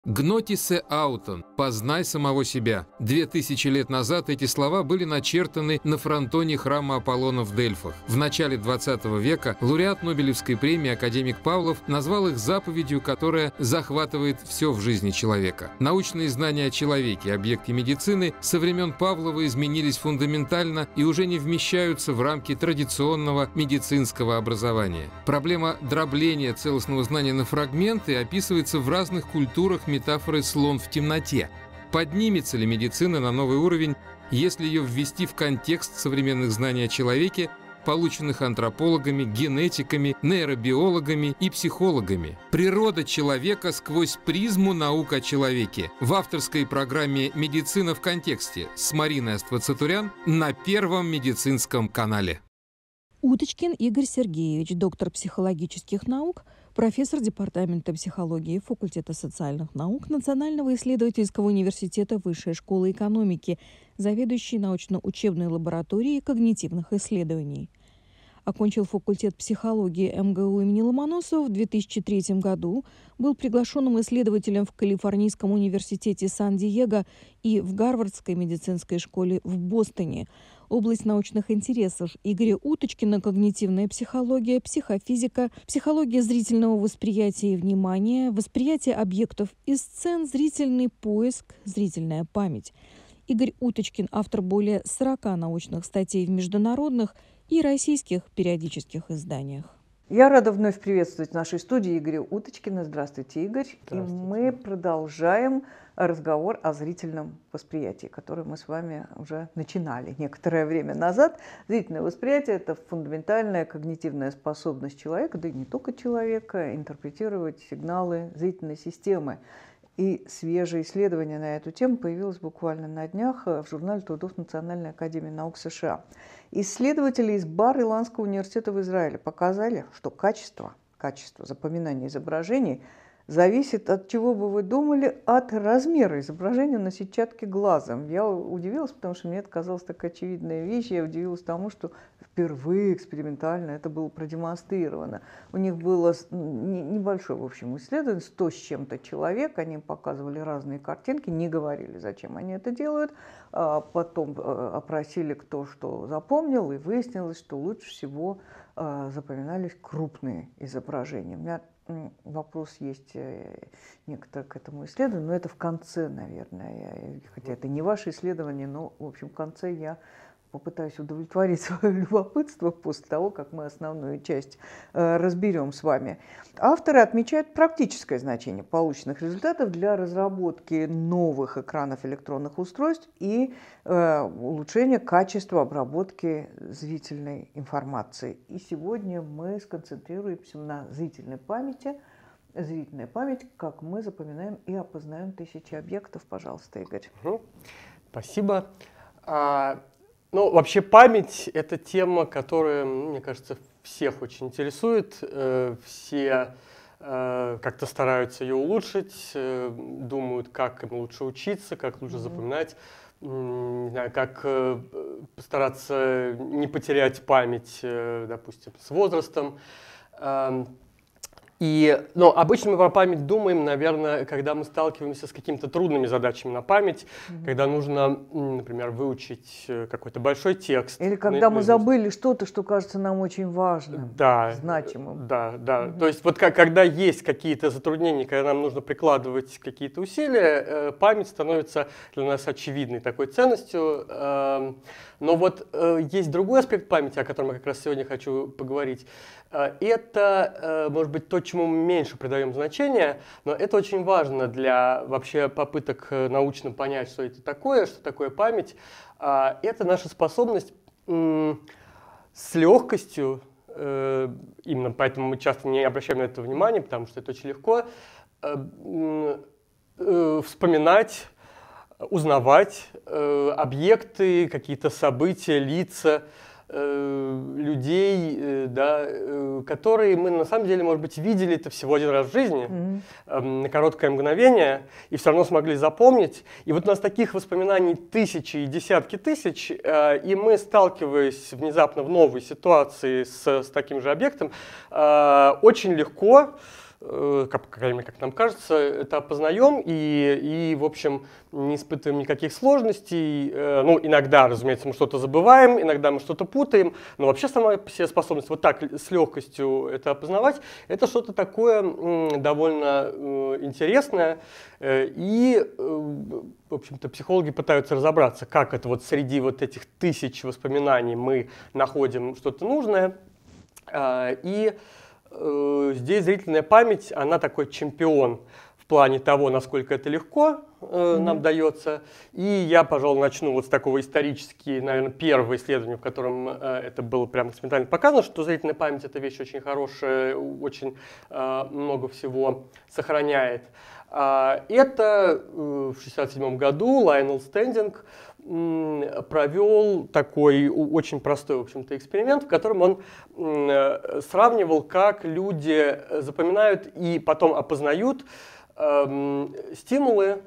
«Гнотисе аутон» – «познай самого себя». 2000 лет назад эти слова были начертаны на фронтоне храма Аполлона в Дельфах. В начале 20 века лауреат Нобелевской премии академик Павлов назвал их заповедью, которая захватывает все в жизни человека. Научные знания о человеке, объекте медицины, со времен Павлова изменились фундаментально и уже не вмещаются в рамки традиционного медицинского образования. Проблема дробления целостного знания на фрагменты описывается в разных культурах метафоры «слон в темноте». Поднимется ли медицина на новый уровень, если ее ввести в контекст современных знаний о человеке, полученных антропологами, генетиками, нейробиологами и психологами? «Природа человека сквозь призму наук о человеке» в авторской программе «Медицина в контексте» с Мариной Аствацатурян на Первом медицинском канале. Уточкин Игорь Сергеевич, доктор психологических наук, профессор Департамента психологии факультета социальных наук Национального исследовательского университета Высшей школы экономики, заведующий научно-учебной лабораторией когнитивных исследований. Окончил факультет психологии МГУ имени Ломоносова в 2003 году, был приглашенным исследователем в Калифорнийском университете Сан-Диего и в Гарвардской медицинской школе в Бостоне. Область научных интересов Игоря Уточкина – когнитивная психология, психофизика, психология зрительного восприятия и внимания, восприятие объектов и сцен, зрительный поиск, зрительная память. Игорь Уточкин – автор более 40 научных статей в международных и российских периодических изданиях. Я рада вновь приветствовать в нашей студии Игоря Уточкина. Здравствуйте, Игорь. Здравствуйте. И мы продолжаем разговор о зрительном восприятии, который мы с вами уже начинали некоторое время назад. Зрительное восприятие – это фундаментальная когнитивная способность человека, да и не только человека, интерпретировать сигналы зрительной системы. И свежее исследование на эту тему появилось буквально на днях в журнале трудов Национальной академии наук США. Исследователи из Бар-Иланского университета в Израиле показали, что качество запоминания изображений зависит от чего бы вы думали, от размера изображения на сетчатке глаза. Я удивилась, потому что мне это казалось такая очевидная вещь. Я удивилась тому, что впервые экспериментально это было продемонстрировано. У них было небольшое, в общем, исследование, 100 с чем-то человек. Они показывали разные картинки, не говорили, зачем они это делают. Потом опросили, кто что запомнил, и выяснилось, что лучше всего запоминались крупные изображения. У меня вопрос есть некоторый к этому исследованию, но это в конце, наверное. Хотя это не ваше исследование, но, в общем, в конце я попытаюсь удовлетворить свое любопытство после того, как мы основную часть разберем с вами. Авторы отмечают практическое значение полученных результатов для разработки новых экранов электронных устройств и улучшения качества обработки зрительной информации. И сегодня мы сконцентрируемся на зрительной памяти. Зрительная память, как мы запоминаем и опознаем тысячи объектов. Пожалуйста, Игорь. Спасибо. Ну, вообще память – это тема, которая, мне кажется, всех очень интересует. Все как-то стараются ее улучшить, думают, как им лучше учиться, как лучше запоминать, как постараться не потерять память, допустим, с возрастом. Но обычно мы про память думаем, наверное, когда мы сталкиваемся с какими-то трудными задачами на память, когда нужно, например, выучить какой-то большой текст. Или когда мы забыли что-то, что кажется нам очень важным, значимым. Да. То есть вот когда есть какие-то затруднения, когда нам нужно прикладывать какие-то усилия, память становится для нас очевидной такой ценностью. Но вот есть другой аспект памяти, о котором я как раз сегодня хочу поговорить. Это, может быть, то, чему мы меньше придаем значения, но это очень важно для вообще попыток научно понять, что это такое, что такое память. Это наша способность с легкостью, именно поэтому мы часто не обращаем на это внимания, потому что это очень легко, вспоминать, узнавать объекты, какие-то события, лица, людей, которые мы на самом деле, может быть, видели это всего один раз в жизни, на короткое мгновение, и все равно смогли запомнить. И вот у нас таких воспоминаний тысячи и десятки тысяч, и мы, сталкиваясь внезапно в новой ситуации с таким же объектом, очень легко как нам кажется, это опознаем и, в общем, не испытываем никаких сложностей. Ну, иногда, разумеется, мы что-то забываем, иногда мы что-то путаем, но вообще сама по себе способность вот так с легкостью это опознавать, это что-то такое довольно интересное. И, в общем-то, психологи пытаются разобраться, как это вот среди вот этих тысяч воспоминаний мы находим что-то нужное. И здесь зрительная память, она такой чемпион в плане того, насколько это легко нам дается. И я, пожалуй, начну вот с такого исторически, наверное, первого исследования, в котором это было прямо экспериментально показано, что зрительная память — это вещь очень хорошая, очень много всего сохраняет. Это в 1967 году Лайонел Стендинг провел такой очень простой, в общем-то, эксперимент, в котором он сравнивал, как люди запоминают и потом опознают стимулы,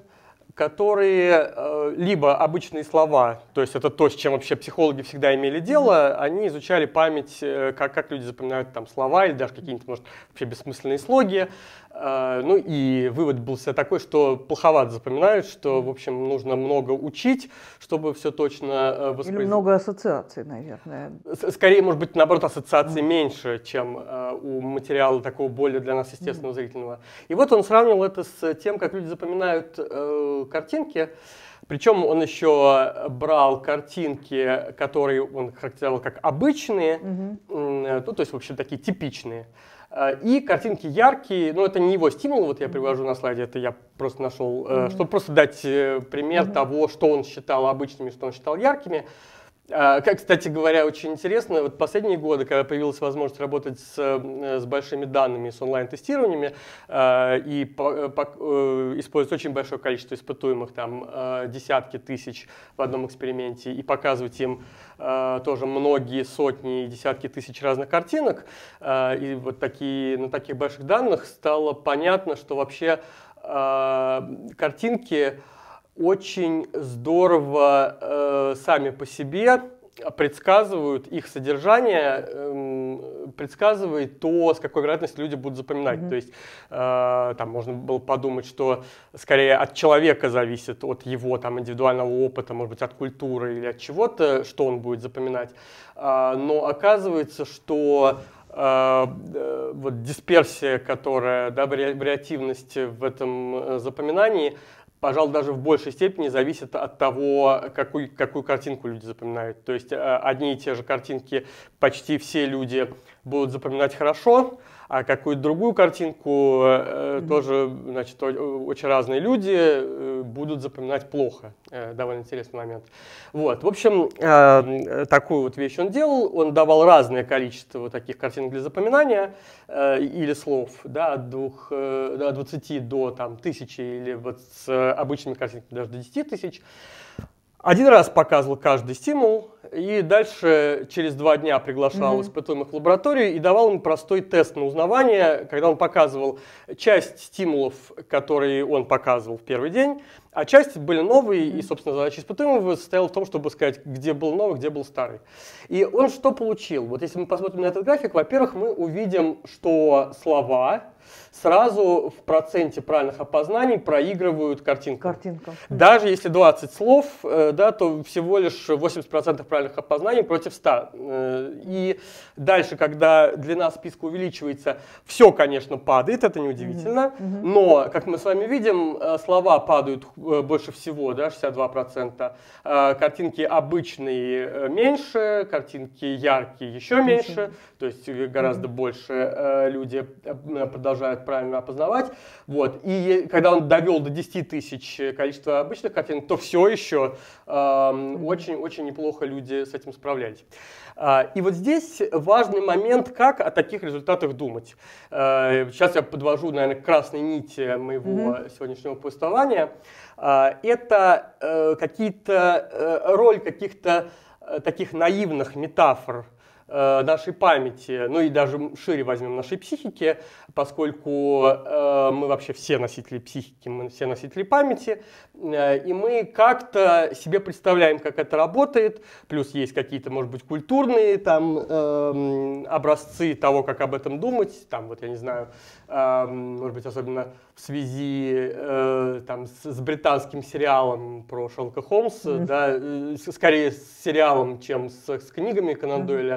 которые либо обычные слова, то есть это то, с чем вообще психологи всегда имели дело, они изучали память, как люди запоминают там слова или даже какие-нибудь, может, вообще бессмысленные слоги. Ну и вывод был всегда такой, что плоховато запоминают, что, в общем, нужно много учить, чтобы все точно воспроизвести. Или много ассоциаций, наверное. Скорее, может быть, наоборот, ассоциаций меньше, чем у материала такого более для нас естественного зрительного. И вот он сравнивал это с тем, как люди запоминают картинки. Причем он еще брал картинки, которые он характеризовал как обычные, ну, то есть, в общем, такие типичные. И картинки яркие, но это не его стимул, вот я привожу на слайде, это я просто нашел, чтобы просто дать пример того, что он считал обычными, что он считал яркими. Как, кстати говоря, очень интересно, вот последние годы, когда появилась возможность работать с большими данными, с онлайн-тестированиями, и использовать очень большое количество испытуемых, там десятки тысяч в одном эксперименте, и показывать им тоже многие сотни и десятки тысяч разных картинок, и вот на таких больших данных стало понятно, что вообще картинки очень здорово сами по себе предсказывают их содержание, предсказывает то, с какой вероятностью люди будут запоминать. То есть там можно было подумать, что скорее от человека зависит, от его там индивидуального опыта, может быть, от культуры или от чего-то, что он будет запоминать. Но оказывается, что вот дисперсия, которая, да, вариативность в этом запоминании, пожалуй, даже в большей степени зависит от того, какую картинку люди запоминают. То есть одни и те же картинки почти все люди будут запоминать хорошо, а какую-то другую картинку тоже, значит, очень разные люди будут запоминать плохо. Довольно интересный момент. Вот. В общем, такую вот вещь он делал. Он давал разное количество вот таких картинок для запоминания или слов, да, от 20 до там, 1000, или вот с обычными картинками даже до 10 тысяч. Один раз показывал каждый стимул, и дальше через 2 дня приглашал испытуемых в лабораторию и давал им простой тест на узнавание, когда он показывал часть стимулов, которые он показывал в первый день, а часть были новые, и, собственно, задача испытуемого состояла в том, чтобы сказать, где был новый, где был старый. И он что получил? Вот если мы посмотрим на этот график, во-первых, мы увидим, что слова сразу в проценте правильных опознаний проигрывают картинкам. Даже если 20 слов, да, то всего лишь 80% правильных опознаний против 100. И дальше, когда длина списка увеличивается, все, конечно, падает, это неудивительно. Но, как мы с вами видим, слова падают больше всего, да, 62%. Картинки обычные меньше, картинки яркие еще меньше. То есть гораздо больше люди продолжают правильно опознавать. Вот. И когда он довел до 10 тысяч количество обычных картинок, то все еще очень-очень неплохо люди с этим справлялись. И вот здесь важный момент, как о таких результатах думать. Сейчас я подвожу, наверное, к красной нити моего сегодняшнего повествования. Это роль каких-то таких наивных метафор нашей памяти, ну и даже шире возьмем нашей психики, поскольку мы вообще все носители психики, мы все носители памяти, и мы как-то себе представляем, как это работает, плюс есть какие-то, может быть, культурные там образцы того, как об этом думать, там вот, я не знаю, может быть, особенно в связи там, с британским сериалом про Шерлока Холмса, да, скорее с сериалом, чем с книгами Конан Дойля.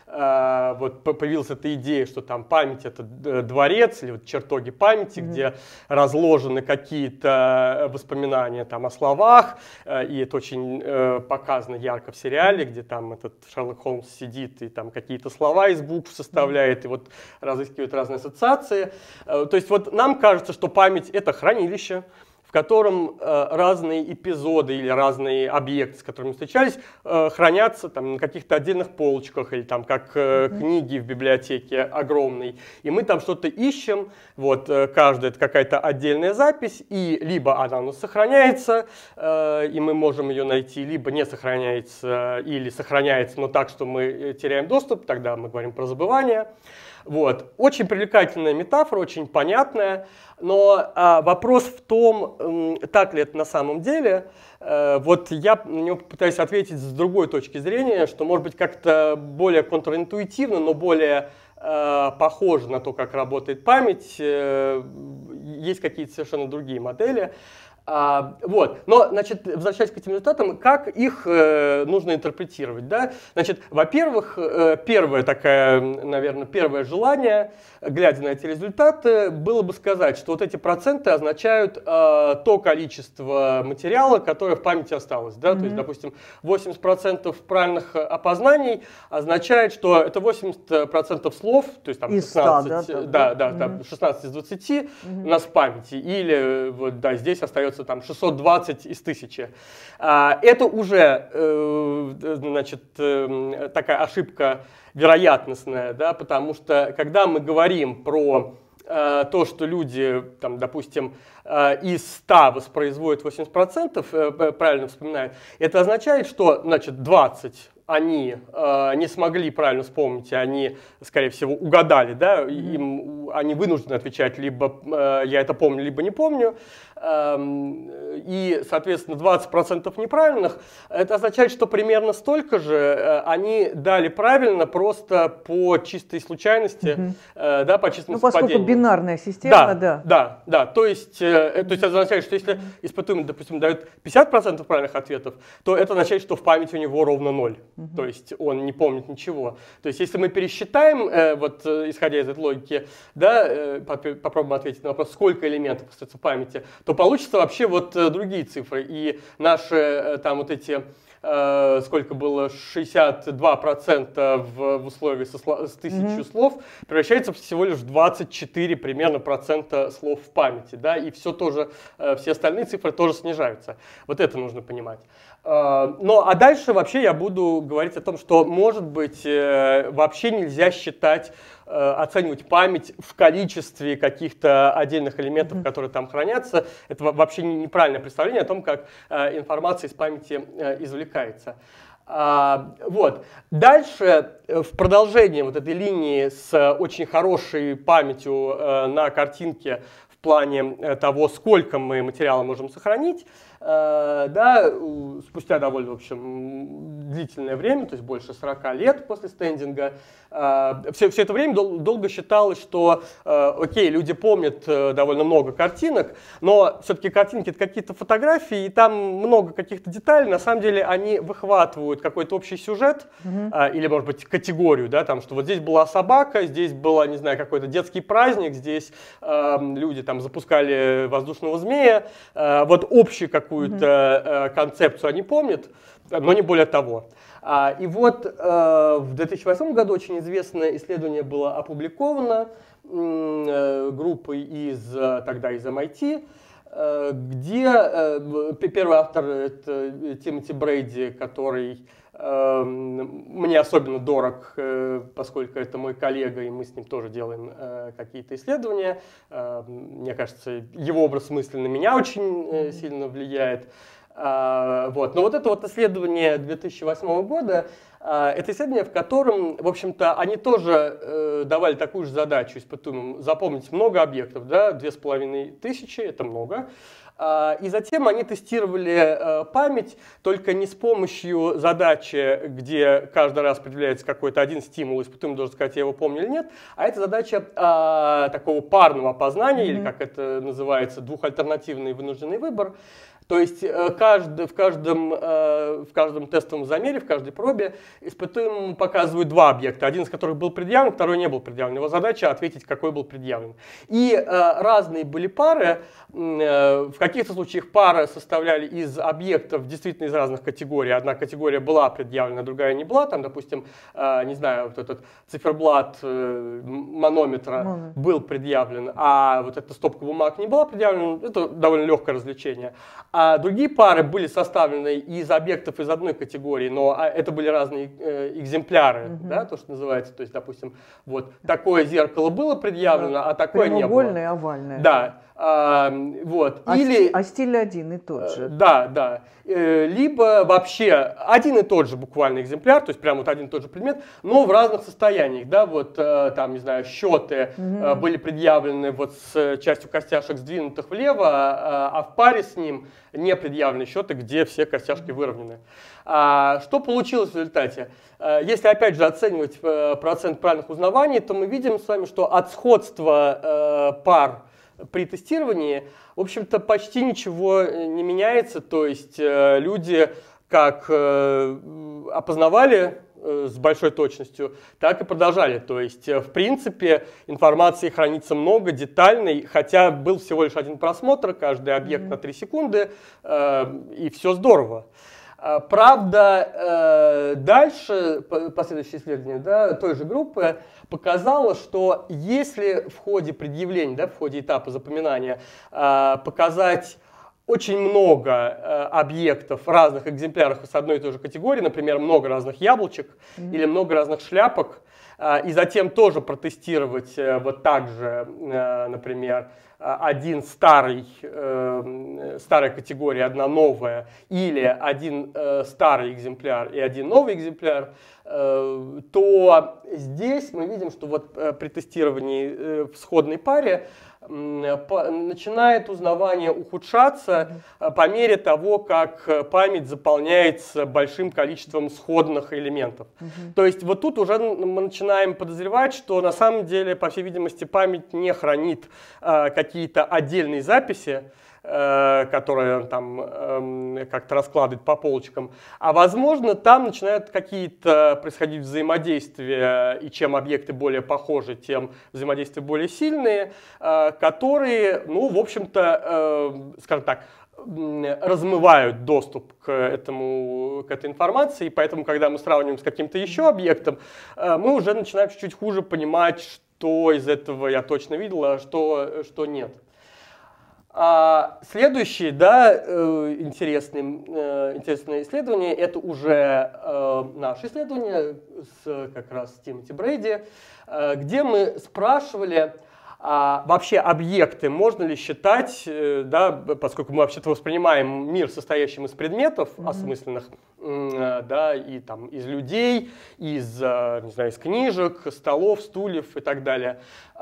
Вот появилась эта идея, что там память — это дворец или вот чертоги памяти, где разложены какие-то воспоминания там о словах, и это очень показано ярко в сериале, где там этот Шерлок Холмс сидит и там какие-то слова из букв составляет и вот разыскивает разные ассоциации. То есть вот нам кажется, что память — это хранилище, в котором разные эпизоды или разные объекты, с которыми встречались, хранятся там на каких-то отдельных полочках или там как книги в библиотеке огромной. И мы там что-то ищем, вот каждая это какая-то отдельная запись, и либо она у нас сохраняется, и мы можем ее найти, либо не сохраняется или сохраняется, но так, что мы теряем доступ, тогда мы говорим про забывание. Вот. Очень привлекательная метафора, очень понятная, но вопрос в том, так ли это на самом деле. Вот я на него пытаюсь ответить с другой точки зрения, что может быть как-то более контринтуитивно, но более похоже на то, как работает память. Есть какие-то совершенно другие модели. Вот. Но, значит, возвращаясь к этим результатам, как их нужно интерпретировать? Да? Значит, во-первых, первое такое, наверное, первое желание, глядя на эти результаты, было бы сказать, что вот эти проценты означают то количество материала, которое в памяти осталось. Да? То есть, допустим, 80% правильных опознаний означает, что это 80% слов, то есть там 16, там 16 из 20 у нас в памяти, или вот, да, здесь остается там 620 из 1000. Это уже, значит, такая ошибка вероятностная, да, потому что когда мы говорим про то, что люди, там, допустим, из 100 воспроизводят 80%, правильно вспоминают, это означает, что, значит, 20 они не смогли правильно вспомнить, и они, скорее всего, угадали, да, они вынуждены отвечать, либо я это помню, либо не помню, и, соответственно, 20% неправильных, это означает, что примерно столько же они дали правильно просто по чистой случайности, да, по чистому совпадению. Поскольку бинарная система, да. То есть это означает, что если испытуемый, допустим, дает 50% правильных ответов, то это означает, что в памяти у него ровно 0. То есть он не помнит ничего. То есть если мы пересчитаем, вот исходя из этой логики, да, попробуем ответить на вопрос, сколько элементов остается в памяти, то получится вообще вот другие цифры. И наши там вот эти, сколько было, 62% в условии с 1000 слов, превращается всего лишь в 24 примерно процента слов в памяти. Да, и все тоже, все остальные цифры тоже снижаются. Вот это нужно понимать. Ну, а дальше вообще я буду говорить о том, что, может быть, вообще нельзя считать, оценивать память в количестве каких-то отдельных элементов, которые там хранятся. Это вообще неправильное представление о том, как информация из памяти извлекается. Вот. Дальше, в продолжении вот этой линии с очень хорошей памятью на картинке в плане того, сколько мы материала можем сохранить, да, спустя довольно, в общем, длительное время, то есть больше 40 лет после стендинга, все это время долго считалось, что, окей, люди помнят довольно много картинок, но все-таки картинки — это какие-то фотографии, и там много каких-то деталей, на самом деле они выхватывают какой-то общий сюжет, или, может быть, категорию, да, там, что вот здесь была собака, здесь был, не знаю, какой-то детский праздник, здесь люди там запускали воздушного змея, вот общий какой-то концепцию они помнят, но не более того. И вот в 2008 году очень известное исследование было опубликовано группой тогда из MIT, где первый автор — это Тимоти Брейди, который мне особенно дорог, поскольку это мой коллега, и мы с ним тоже делаем какие-то исследования. Мне кажется, его образ мысли на меня очень сильно влияет. Вот. Но вот это вот исследование 2008 года, это исследование, в котором, в общем-то, они тоже давали такую же задачу испытуемым: запомнить много объектов, да, 2500, это много. И затем они тестировали память только не с помощью задачи, где каждый раз определяется какой-то один стимул, испытуемый должен сказать, я его помню или нет, а это задача такого парного опознания, или как это называется, двухальтернативный вынужденный выбор. То есть в каждом тестовом замере, в каждой пробе испытуемому показывают два объекта, один из которых был предъявлен, второй не был предъявлен. Его задача ответить, какой был предъявлен. И разные были пары. В каких-то случаях пары составляли из объектов действительно из разных категорий. Одна категория была предъявлена, другая не была. Там, допустим, не знаю, вот этот циферблат манометра был предъявлен, а вот эта стопка бумаг не была предъявлена. Это довольно легкое развлечение. А другие пары были составлены из объектов из одной категории, но это были разные экземпляры, да, то, что называется. То есть, допустим, вот такое зеркало было предъявлено, а такое не было. Прямоугольное, овальное. Да. Вот. А стиль один и тот же. Да, да. Либо вообще один и тот же буквально экземпляр, то есть прям вот один и тот же предмет, но в разных состояниях, да, вот там, не знаю, счеты были предъявлены вот с частью костяшек сдвинутых влево, а в паре с ним не предъявлены счеты, где все костяшки выровнены. Что получилось в результате? Если опять же оценивать процент правильных узнаваний, то мы видим с вами, что от сходства пар при тестировании, в общем-то, почти ничего не меняется, то есть люди как опознавали с большой точностью, так и продолжали. То есть, в принципе, информации хранится много, детальной, хотя был всего лишь один просмотр, каждый объект на 3 секунды, и все здорово. Правда, дальше последующее исследование, да, той же группы показало, что если в ходе предъявления, да, в ходе этапа запоминания показать очень много объектов в разных экземплярах с одной и той же категории, например, много разных яблочек или много разных шляпок, и затем тоже протестировать вот так же, например, один старая категория, одна новая, или один старый экземпляр и один новый экземпляр, то здесь мы видим, что вот при тестировании в сходной паре начинает узнавание ухудшаться по мере того, как память заполняется большим количеством сходных элементов. То есть вот тут уже мы начинаем подозревать, что на самом деле, по всей видимости, память не хранит какие-то отдельные записи, которые там как-то раскладывает по полочкам, а возможно там начинают какие-то происходить взаимодействия, и чем объекты более похожи, тем взаимодействия более сильные, которые, ну, в общем-то, скажем так, размывают доступ к этой информации, и поэтому, когда мы сравниваем с каким-то еще объектом, мы уже начинаем чуть-чуть хуже понимать, что из этого я точно видел, а что нет. Следующее, да, интересное исследование, это уже наше исследование как раз с Тимоти Брейди, где мы спрашивали, вообще объекты можно ли считать, да, поскольку мы вообще-то воспринимаем мир, состоящим из предметов осмысленных, да, и там из людей, из, не знаю, из книжек, столов, стульев и так далее,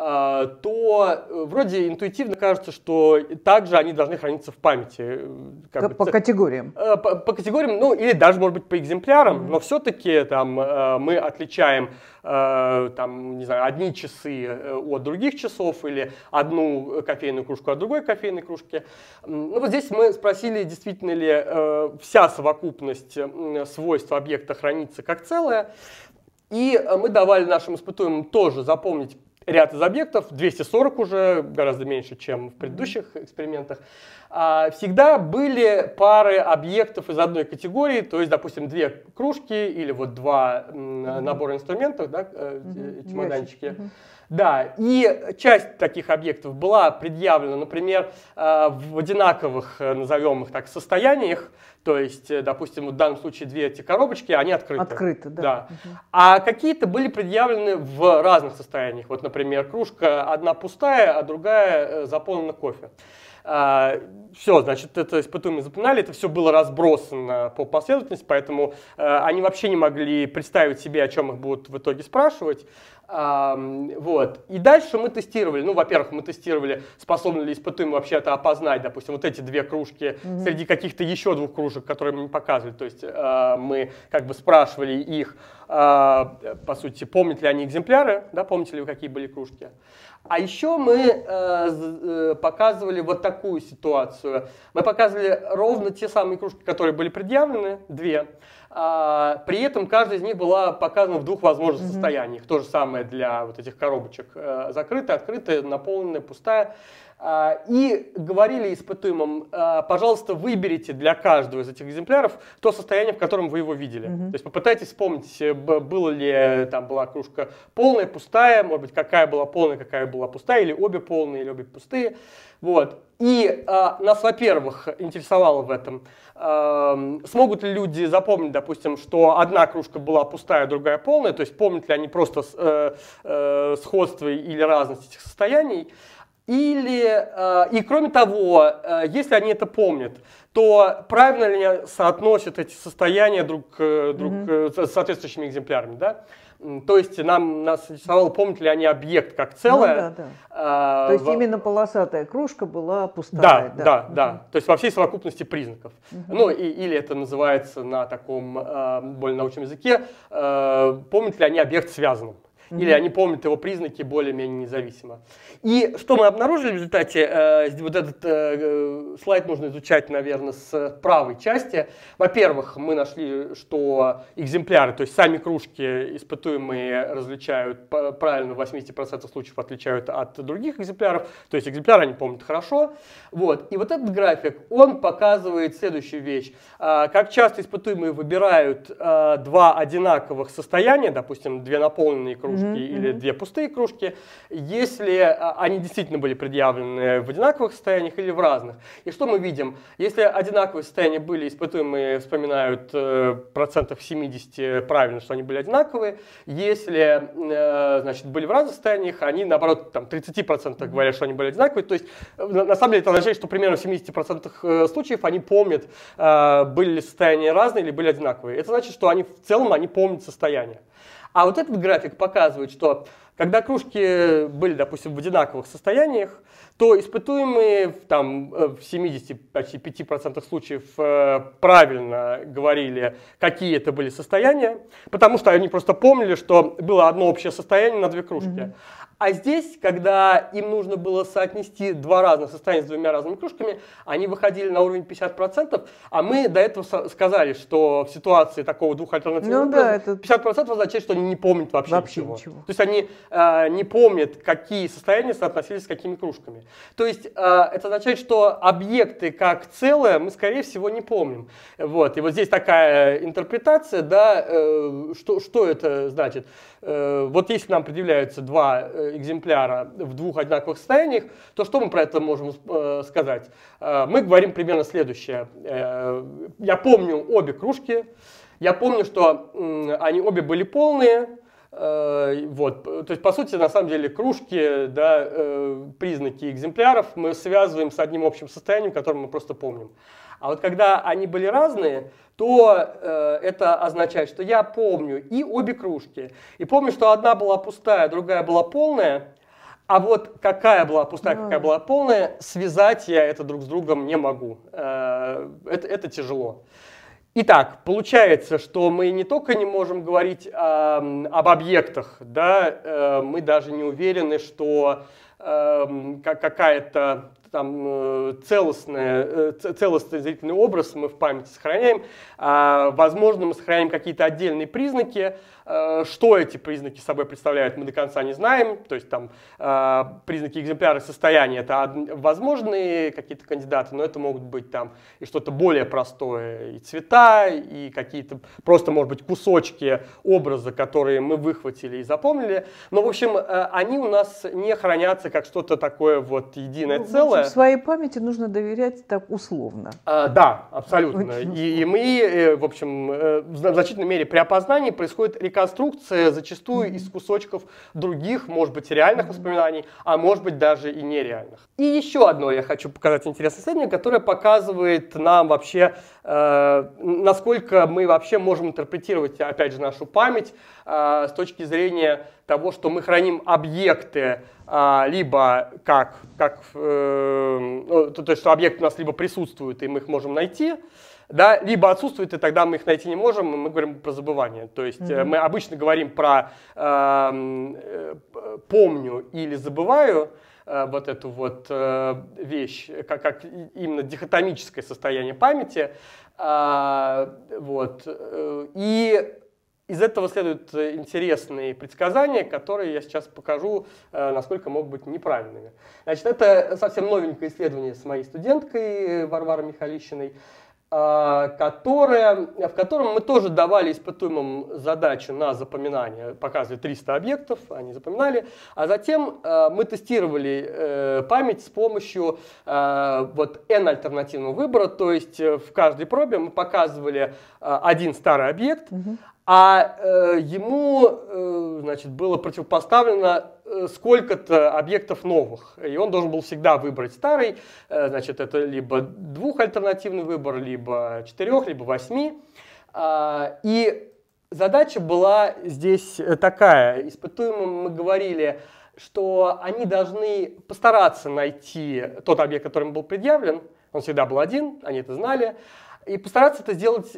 то вроде интуитивно кажется, что также они должны храниться в памяти. По категориям. По категориям, ну или даже, может быть, по экземплярам, но все-таки там мы отличаем там, не знаю, одни часы от других часов или одну кофейную кружку от другой кофейной кружки. Ну, вот здесь мы спросили, действительно ли вся совокупность свойств объекта хранится как целое. И мы давали нашим испытуемым тоже запомнить ряд из объектов, 240 уже, гораздо меньше, чем в предыдущих экспериментах. Всегда были пары объектов из одной категории, то есть, допустим, 2 кружки или вот 2 набора инструментов, да, чемоданчики. Да, и часть таких объектов была предъявлена, например, в одинаковых, назовем их так, состояниях. То есть, допустим, в данном случае 2 эти коробочки, они открыты. Открыты, да. Да. А какие-то были предъявлены в разных состояниях. Вот, например, кружка одна пустая, а другая заполнена кофе. Все, значит, это испытуемые запоминали, это все было разбросано по последовательности, поэтому они вообще не могли представить себе, о чем их будут в итоге спрашивать. Вот. И дальше мы тестировали, ну, во-первых, мы тестировали, способны ли испытуемые вообще это опознать, допустим, вот эти две кружки среди каких-то еще двух кружек, которые мы не показывали, то есть мы как бы спрашивали их, по сути, помнят ли они экземпляры, да, помните ли вы, какие были кружки. А еще мы показывали вот такую ситуацию. Мы показывали ровно те самые кружки, которые были предъявлены, две. При этом каждая из них была показана в двух возможных состояниях. То же самое для вот этих коробочек. Закрытая, открытая, наполненная, пустая. И говорили испытуемым, пожалуйста, выберите для каждого из этих экземпляров то состояние, в котором вы его видели. То есть попытайтесь вспомнить, было ли там была кружка полная, пустая, может быть, какая была полная, какая была пустая, или обе полные, или обе пустые. Вот. И нас, во-первых, интересовало в этом, смогут ли люди запомнить, допустим, что одна кружка была пустая, другая полная, то есть помнят ли они просто сходство или разность этих состояний. И кроме того, если они это помнят, то правильно ли они соотносят эти состояния друг с соответствующими экземплярами, да? То есть нас интересовало, помнят ли они объект как целое. Ну, да. То есть именно полосатая кружка была пустая. Да. То есть во всей совокупности признаков. Ну, или это называется на таком более научном языке, помнят ли они объект связанным. Или они помнят его признаки более-менее независимо. И что мы обнаружили в результате, вот этот слайд нужно изучать, наверное, с правой части. Во-первых, мы нашли, что экземпляры, то есть сами кружки испытуемые различают правильно, в 80% случаев отличают от других экземпляров. То есть экземпляры они помнят хорошо. Вот. И вот этот график, он показывает следующую вещь. Как часто испытуемые выбирают два одинаковых состояния, допустим, две наполненные кружки, или две пустые кружки, если они действительно были предъявлены в одинаковых состояниях или в разных. И что мы видим? Если одинаковые состояния были, испытуемые вспоминают процентов 70 правильно, что они были одинаковые. Если, значит, были в разных состояниях, они, наоборот, там, 30% говорят, что они были одинаковые. То есть, на самом деле, это означает, что примерно в 70% случаев они помнят, были ли состояния разные или были одинаковые. Это значит, что они в целом они помнят состояние. А вот этот график показывает, что когда кружки были, допустим, в одинаковых состояниях, то испытуемые там, в 75% случаев правильно говорили, какие это были состояния, потому что они просто помнили, что было одно общее состояние на две кружки. А здесь, когда им нужно было соотнести два разных состояния с двумя разными кружками, они выходили на уровень 50%, а мы до этого сказали, что в ситуации такого двух альтернативных образов 50% означает, что они не помнят вообще ничего. То есть они не помнят, какие состояния соотносились с какими кружками. То есть это означает, что объекты как целое мы, скорее всего, не помним. Вот. И вот здесь такая интерпретация, да, что это значит. Вот если нам предъявляются два экземпляра в двух одинаковых состояниях, то что мы про это можем сказать? Мы говорим примерно следующее. Я помню обе кружки, я помню, что они обе были полные. Вот. То есть, по сути, на самом деле, кружки, да, признаки экземпляров мы связываем с одним общим состоянием, которое мы просто помним. А вот когда они были разные, то это означает, что я помню и обе кружки. И помню, что одна была пустая, другая была полная. А вот какая была пустая, какая была полная, связать я это друг с другом не могу. Это тяжело. Итак, получается, что мы не только не можем говорить об объектах, да, мы даже не уверены, что какая-то там целостный зрительный образ мы в памяти сохраняем. Возможно, мы сохраняем какие-то отдельные признаки. Что эти признаки собой представляют, мы до конца не знаем. То есть там признаки экземпляра состояния — это возможные какие-то кандидаты, но это могут быть там и что-то более простое, и цвета, и какие-то просто, может быть, кусочки образа, которые мы выхватили и запомнили. Но, в общем, они у нас не хранятся как что-то такое вот единое целое. было. Своей памяти нужно доверять так условно. Да, абсолютно. И мы, в общем, в значительной мере при опознании происходит реконструкция зачастую из кусочков других, может быть, реальных воспоминаний, а может быть, даже и нереальных. И еще одно я хочу показать интересное исследование, которое показывает нам вообще, насколько мы вообще можем интерпретировать, опять же, нашу память с точки зрения того, что мы храним объекты либо то есть, что объекты у нас либо присутствуют, и мы их можем найти, да, либо отсутствуют, и тогда мы их найти не можем, и мы говорим про забывание. То есть мы обычно говорим про помню или забываю, вот эту вот вещь, как именно дихотомическое состояние памяти. Вот. И из этого следуют интересные предсказания, которые я сейчас покажу, насколько могут быть неправильными. Значит, это совсем новенькое исследование с моей студенткой Варварой Михалищиной, в котором мы тоже давали испытуемым задачу на запоминание, показывали 300 объектов, они запоминали, а затем мы тестировали память с помощью вот n-альтернативного выбора, то есть в каждой пробе мы показывали один старый объект, а ему, значит, было противопоставлено сколько-то объектов новых. И он должен был всегда выбрать старый. Значит, это либо двухальтернативный выбор, либо 4, либо 8. И задача была здесь такая. Испытуемым мы говорили, что они должны постараться найти тот объект, который им был предъявлен. Он всегда был один, они это знали. И постараться это сделать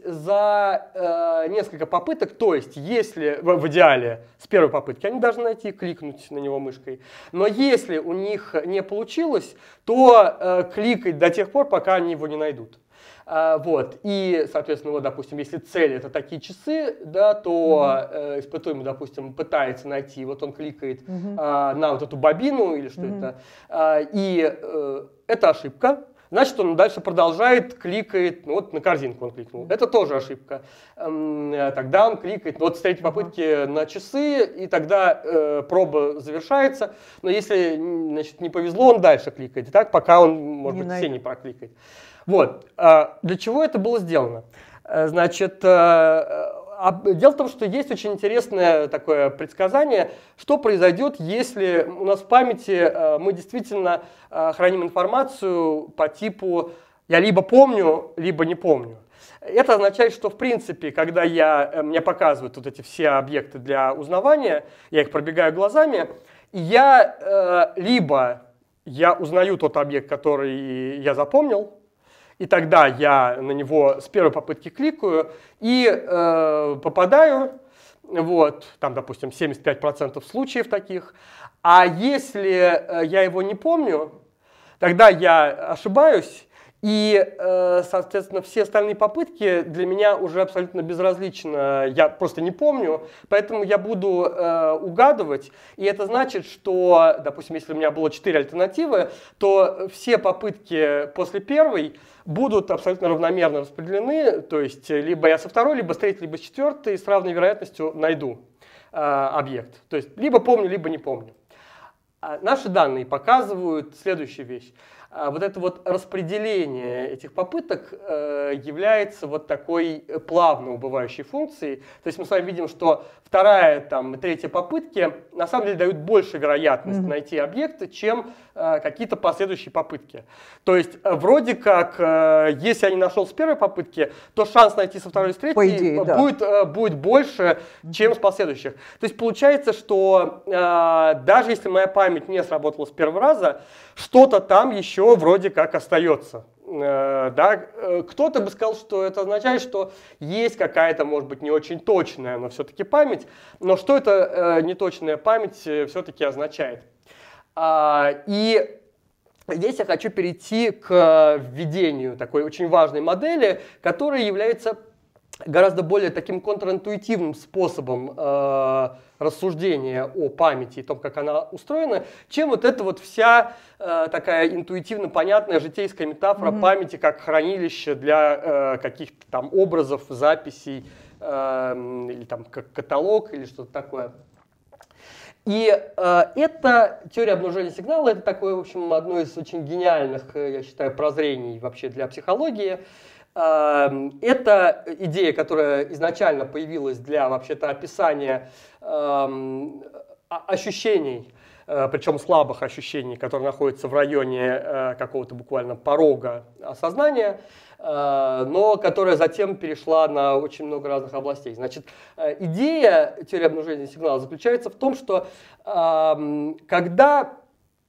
за несколько попыток, то есть если в идеале с первой попытки они должны найти, кликнуть на него мышкой, но если у них не получилось, то кликать до тех пор, пока они его не найдут. Вот. И, соответственно, вот, допустим, если цель это такие часы, да, то испытуемый, допустим, пытается найти, вот он кликает на вот эту бобину или что это, и это ошибка. Значит, он дальше продолжает, кликает, ну, вот на корзинку он кликнул. Это тоже ошибка. Тогда он кликает, вот с третьей попытки на часы, и тогда проба завершается. Но если, значит, не повезло, он дальше кликает, так, пока он, может быть, все не прокликает. Вот. Для чего это было сделано? Значит, дело в том, что есть очень интересное такое предсказание, что произойдет, если у нас в памяти мы действительно храним информацию по типу «я либо помню, либо не помню». Это означает, что в принципе, когда мне показывают вот эти все объекты для узнавания, я их пробегаю глазами, и либо я узнаю тот объект, который я запомнил, и тогда я на него с первой попытки кликаю и попадаю, вот, там, допустим, 75% случаев таких. А если я его не помню, тогда я ошибаюсь, и, соответственно, все остальные попытки для меня уже абсолютно безразлично, я просто не помню, поэтому я буду угадывать, и это значит, что, допустим, если у меня было 4 альтернативы, то все попытки после первой будут абсолютно равномерно распределены, то есть либо я со второй, либо с третьей, либо с четвертой с равной вероятностью найду объект, то есть либо помню, либо не помню. Наши данные показывают следующую вещь. Вот это вот распределение этих попыток является вот такой плавно убывающей функцией. То есть мы с вами видим, что вторая и третья попытки на самом деле дают больше вероятность найти объекты, чем какие-то последующие попытки. То есть вроде как, если я не нашел с первой попытки, то шанс найти со второй и с третьей будет больше, чем с последующих. То есть получается, что даже если моя память не сработала с первого раза, что-то там еще вроде как остается. Да? Кто-то бы сказал, что это означает, что есть какая-то, может быть, не очень точная, но все-таки память. Но что эта неточная память все-таки означает? И здесь я хочу перейти к введению такой очень важной модели, которая является гораздо более таким контринтуитивным способом рассуждения о памяти и том, как она устроена, чем вот эта вот вся такая интуитивно понятная житейская метафора памяти как хранилище для каких-то там образов, записей, или там как каталог, или что-то такое. И эта теория обнаружения сигнала, это такое, в общем, одно из очень гениальных, я считаю, прозрений вообще для психологии. Это идея, которая изначально появилась для вообще-то описания ощущений, причем слабых ощущений, которые находятся в районе какого-то буквально порога осознания, но которая затем перешла на очень много разных областей. Значит, идея теории обнаружения сигнала заключается в том, что когда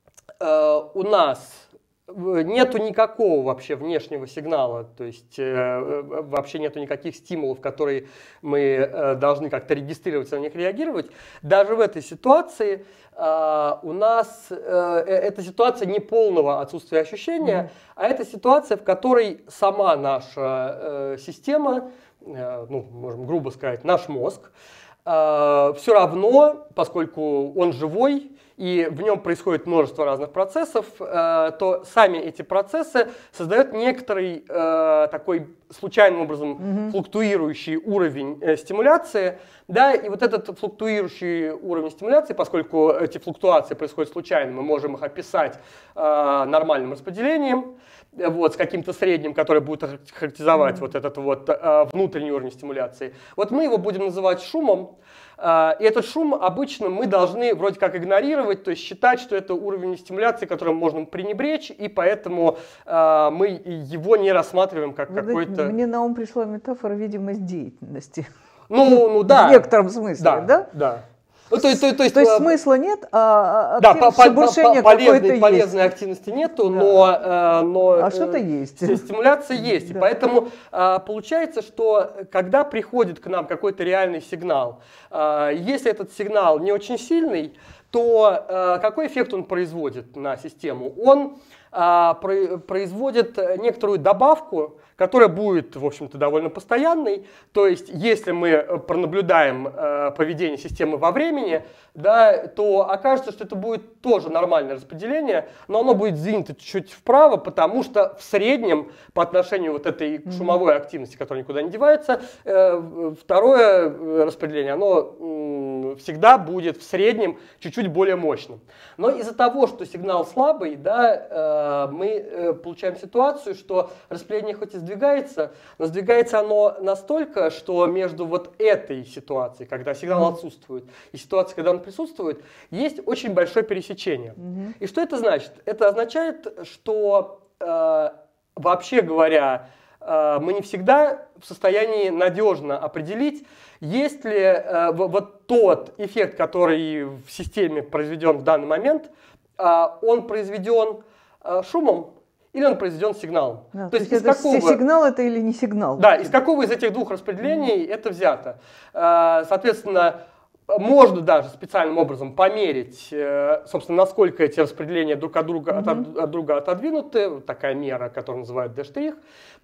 у нас нету никакого вообще внешнего сигнала, то есть вообще нету никаких стимулов, которые мы должны как-то регистрировать, на них реагировать, даже в этой ситуации у нас эта ситуация не полного отсутствия ощущения, а это ситуация, в которой сама наша система, ну, можем грубо сказать, наш мозг, все равно, поскольку он живой, и в нем происходит множество разных процессов, то сами эти процессы создают некоторый такой случайным образом флуктуирующий уровень стимуляции. Да, и вот этот флуктуирующий уровень стимуляции, поскольку эти флуктуации происходят случайно, мы можем их описать нормальным распределением, вот, с каким-то средним, который будет характеризовать вот этот вот внутренний уровень стимуляции. Вот мы его будем называть шумом. И этот шум обычно мы должны вроде как игнорировать, то есть считать, что это уровень стимуляции, которым можно пренебречь, и поэтому мы его не рассматриваем как какой-то... Мне на ум пришла метафора «видимость деятельности». Ну да. В некотором смысле, да? Да. Ну, то есть смысла нет, а шебуршение какое-то есть. Полезной активности нету, да. но что-то есть. Стимуляция есть. Да. И поэтому получается, что когда приходит к нам какой-то реальный сигнал, если этот сигнал не очень сильный, то какой эффект он производит на систему? Он производит некоторую добавку, которая будет, в общем-то, довольно постоянной. То есть, если мы пронаблюдаем поведение системы во времени, да, то окажется, что это будет тоже нормальное распределение, но оно будет сдвинуто чуть-чуть вправо, потому что в среднем по отношению вот этой шумовой активности, которая никуда не девается, второе распределение, оно всегда будет в среднем чуть-чуть более мощным. Но из-за того, что сигнал слабый, да, мы получаем ситуацию, что распределение хоть и сдвигается, но сдвигается оно настолько, что между вот этой ситуацией, когда сигнал отсутствует, и ситуацией, когда он присутствует, есть очень большое пересечение. И что это значит? Это означает, что вообще говоря, мы не всегда в состоянии надежно определить, есть ли вот тот эффект, который в системе произведен в данный момент, он произведен шумом или он произведен сигналом. Да, то есть это сигнал это или не сигнал? Да, из какого из этих двух распределений это взято. Соответственно, можно даже специальным образом померить, собственно, насколько эти распределения друг от друга отодвинуты. Такая мера, которую называют D'.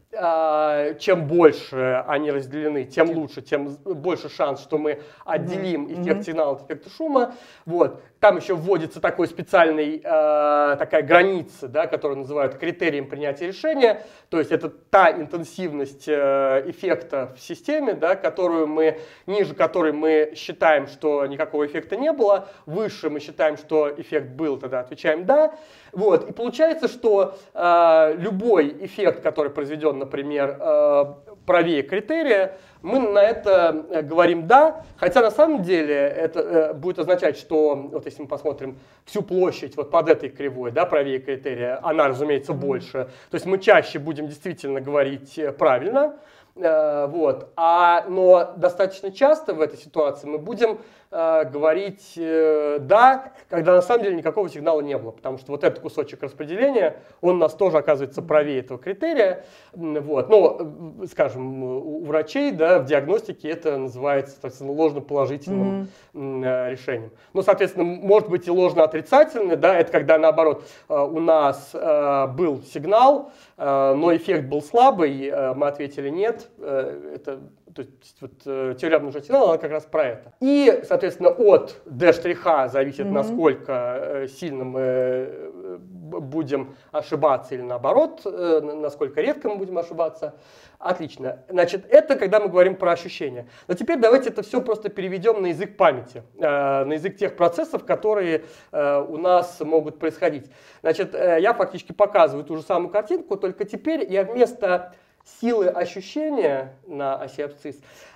Чем больше они разделены, тем лучше, тем больше шанс, что мы отделим эффект сигнала от эффекта шума. Вот. Там еще вводится такой специальный, такая граница, да, которую называют критерием принятия решения. То есть это та интенсивность эффекта в системе, да, ниже которой мы считаем, что никакого эффекта не было, выше мы считаем, что эффект был, тогда отвечаем «да». Вот. И получается, что любой эффект, который произведен, например, правее критерия, мы на это говорим «да», хотя на самом деле это будет означать, что, вот если мы посмотрим всю площадь вот под этой кривой, да, правее критерия, она, разумеется, больше, то есть мы чаще будем действительно говорить правильно, вот. Но достаточно часто в этой ситуации мы будем говорить «да», когда на самом деле никакого сигнала не было, потому что вот этот кусочек распределения, он у нас тоже оказывается правее этого критерия. Вот. Ну, скажем, у врачей, да, в диагностике это называется, соответственно, ложноположительным решением. Ну, соответственно, может быть и ложноотрицательный, да, это когда, наоборот, у нас был сигнал, но эффект был слабый, мы ответили «нет». Это, то есть, вот, теория обнаружения сигнала, она как раз про это. И, соответственно, от D' зависит, насколько сильно мы будем ошибаться или наоборот, насколько редко мы будем ошибаться. Отлично. Значит, это когда мы говорим про ощущения. Но теперь давайте это все просто переведем на язык памяти, на язык тех процессов, которые у нас могут происходить. Значит, я фактически показываю ту же самую картинку, только теперь я вместо силы ощущения на оси абсцисс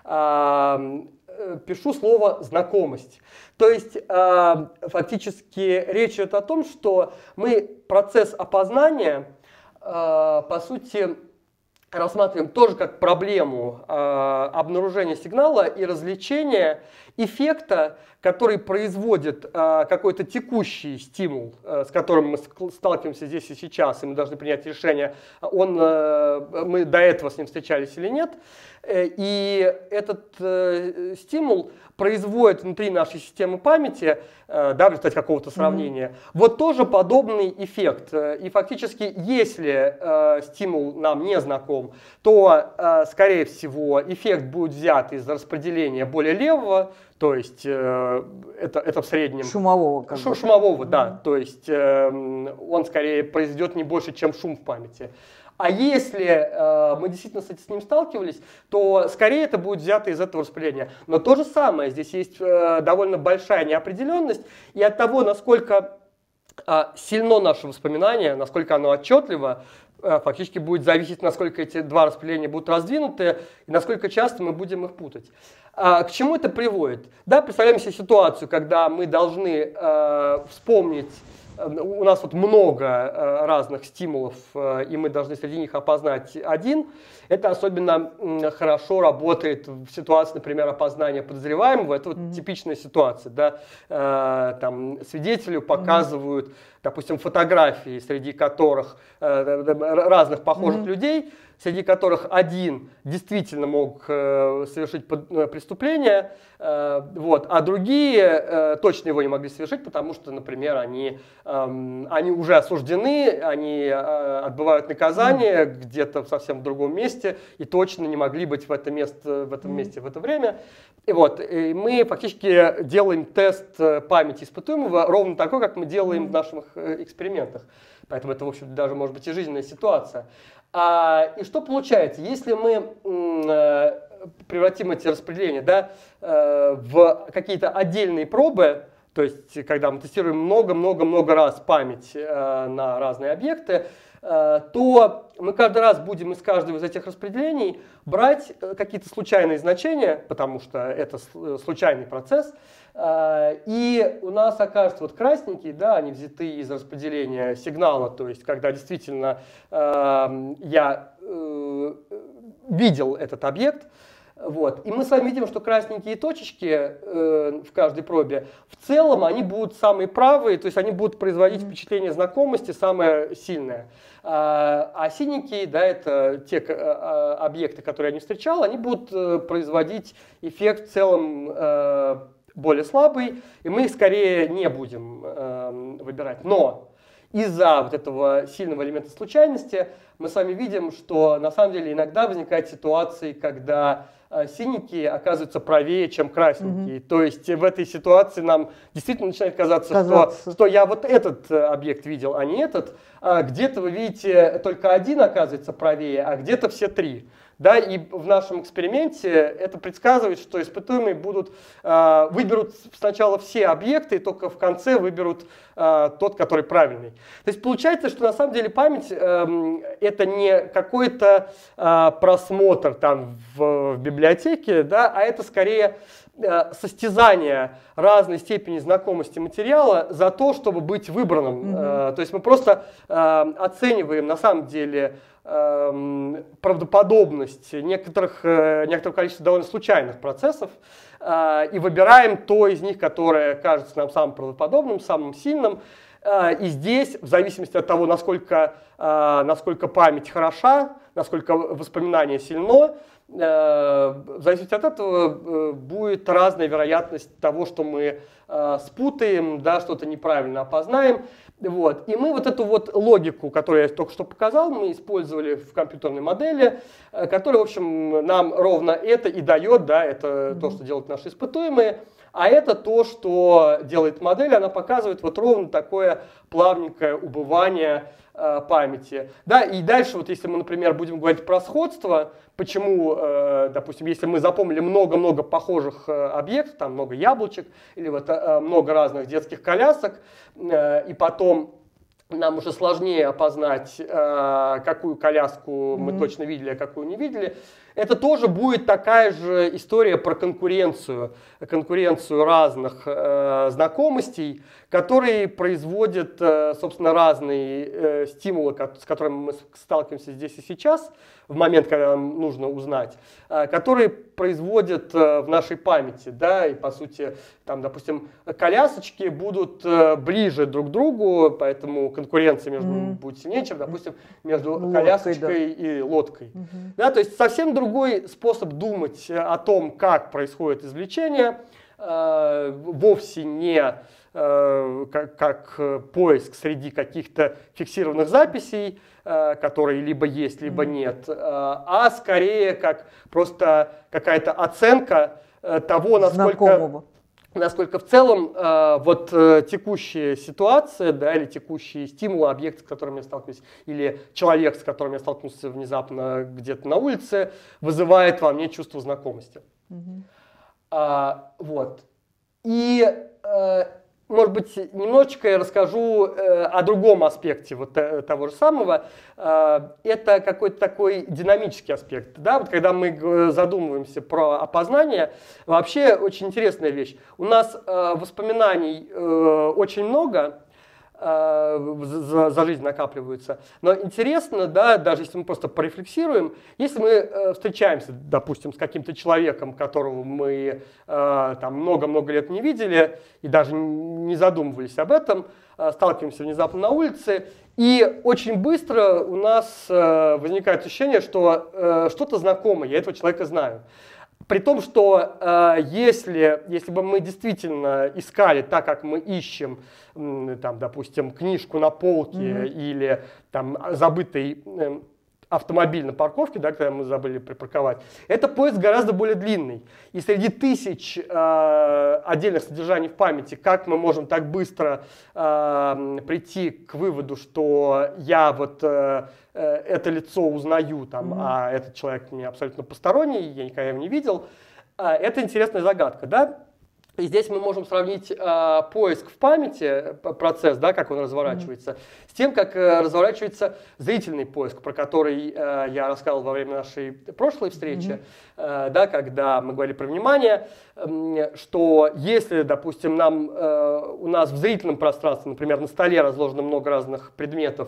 пишу слово «знакомость». То есть фактически речь идет о том, что мы процесс опознания, по сути, рассматриваем тоже как проблему обнаружения сигнала и развлечения эффекта, который производит какой-то текущий стимул, с которым мы сталкиваемся здесь и сейчас, и мы должны принять решение, мы до этого с ним встречались или нет. И этот стимул производит внутри нашей системы памяти, да, в результате какого-то сравнения, вот тоже подобный эффект. И фактически, если стимул нам не знаком, то, скорее всего, эффект будет взят из распределения более левого, то есть это в среднем... Шумового. Шумового, да. То есть он скорее произведет не больше, чем шум в памяти. А если мы действительно с ним сталкивались, то скорее это будет взято из этого распределения. Но то же самое, здесь есть довольно большая неопределенность, и от того, насколько сильно наше воспоминание, насколько оно отчетливо, фактически будет зависеть, насколько эти два распределения будут раздвинуты и насколько часто мы будем их путать. К чему это приводит? Да, представляем себе ситуацию, когда мы должны вспомнить, у нас вот много разных стимулов, и мы должны среди них опознать один. Это особенно хорошо работает в ситуации, например, опознания подозреваемого. Это вот типичная ситуация. Да? Там свидетелю показывают, допустим, фотографии, среди которых разных похожих людей, среди которых один действительно мог совершить преступление, вот, а другие точно его не могли совершить, потому что, например, они уже осуждены, они отбывают наказание где-то совсем в другом месте и точно не могли быть в этом месте в это время. И вот, и мы фактически делаем тест памяти испытуемого ровно такой, как мы делаем в наших экспериментах. Поэтому это, в общем, даже может быть и жизненная ситуация. И что получается, если мы превратим эти распределения, да, в какие-то отдельные пробы, то есть когда мы тестируем много-много-много раз память на разные объекты, то мы каждый раз будем из каждого из этих распределений брать какие-то случайные значения, потому что это случайный процесс, и у нас окажется вот красненькие, да, они взяты из распределения сигнала, то есть когда действительно я видел этот объект. Вот. И мы с вами видим, что красненькие точечки в каждой пробе, в целом они будут самые правые, то есть они будут производить впечатление знакомости самое сильное. А синенькие, да, это те объекты, которые я не встречал, они будут производить эффект в целом более слабый, и мы их скорее не будем выбирать. Но из-за вот этого сильного элемента случайности мы с вами видим, что на самом деле иногда возникают ситуации, когда синенькие оказываются правее, чем красненькие. То есть в этой ситуации нам действительно начинает казаться. Что я вот этот объект видел, а не этот. Где-то вы видите только один оказывается правее, а где-то все три. Да, и в нашем эксперименте это предсказывает, что испытуемые выберут сначала все объекты, и только в конце выберут тот, который правильный. То есть получается, что на самом деле память это не какой-то просмотр там в библиотеке, да, а это скорее состязание разной степени знакомости материала за то, чтобы быть выбранным. То есть мы просто оцениваем на самом деле правдоподобность некоторого количества довольно случайных процессов и выбираем то из них, которое кажется нам самым правдоподобным, самым сильным. И здесь, в зависимости от того, насколько память хороша, насколько воспоминание сильно, в зависимости от этого будет разная вероятность того, что мы спутаем, да, что-то неправильно опознаем. Вот. И мы вот эту вот логику, которую я только что показал, мы использовали в компьютерной модели, которая, в общем, нам ровно это и дает, да, это то, что делают наши испытуемые. А это то, что делает модель, она показывает вот ровно такое плавненькое убывание памяти. Да, и дальше, вот если мы, например, будем говорить про сходство, почему, допустим, если мы запомнили много-много похожих объектов, там много яблочек или вот много разных детских колясок, и потом нам уже сложнее опознать, какую коляску мы точно видели, а какую не видели. Это тоже будет такая же история про конкуренцию разных знакомостей, которые производят, собственно, разные стимулы, с которыми мы сталкиваемся здесь и сейчас, в момент, когда нам нужно узнать, которые производят в нашей памяти, да, и по сути, там, допустим, колясочки будут ближе друг к другу, поэтому конкуренция между ними будет сильнее, чем, допустим, между лодкой, колясочкой и лодкой. Да, то есть совсем другой способ думать о том, как происходит извлечение, вовсе не как поиск среди каких-то фиксированных записей, которые либо есть, либо нет, а скорее как просто какая-то оценка того, насколько в целом вот текущая ситуация, да, или текущие стимулы, объекты, с которыми я сталкиваюсь, или человек, с которым я столкнулся внезапно где-то на улице, вызывает во мне чувство знакомости. Вот. И может быть, немножечко я расскажу о другом аспекте вот того же самого. Это какой-то такой динамический аспект. Да? Вот когда мы задумываемся про опознание, вообще очень интересная вещь. У нас воспоминаний очень много, за жизнь накапливаются. Но интересно, да, даже если мы просто порефлексируем, если мы встречаемся, допустим, с каким-то человеком, которого мы там много-много лет не видели и даже не задумывались об этом, сталкиваемся внезапно на улице, и очень быстро у нас возникает ощущение, что что-то знакомое, я этого человека знаю. При том, что если бы мы действительно искали так, как мы ищем, там, допустим, книжку на полке или там, забытый автомобиль на парковке, да, когда мы забыли припарковать, это поиск гораздо более длинный. И среди тысяч отдельных содержаний в памяти, как мы можем так быстро прийти к выводу, что я вот это лицо узнаю, там, а этот человек мне абсолютно посторонний, я никогда его не видел, это интересная загадка, да? И здесь мы можем сравнить поиск в памяти, процесс, да, как он разворачивается, с тем, как разворачивается зрительный поиск, про который я рассказывал во время нашей прошлой встречи, да, когда мы говорили про внимание, что если, допустим, у нас в зрительном пространстве, например, на столе разложено много разных предметов,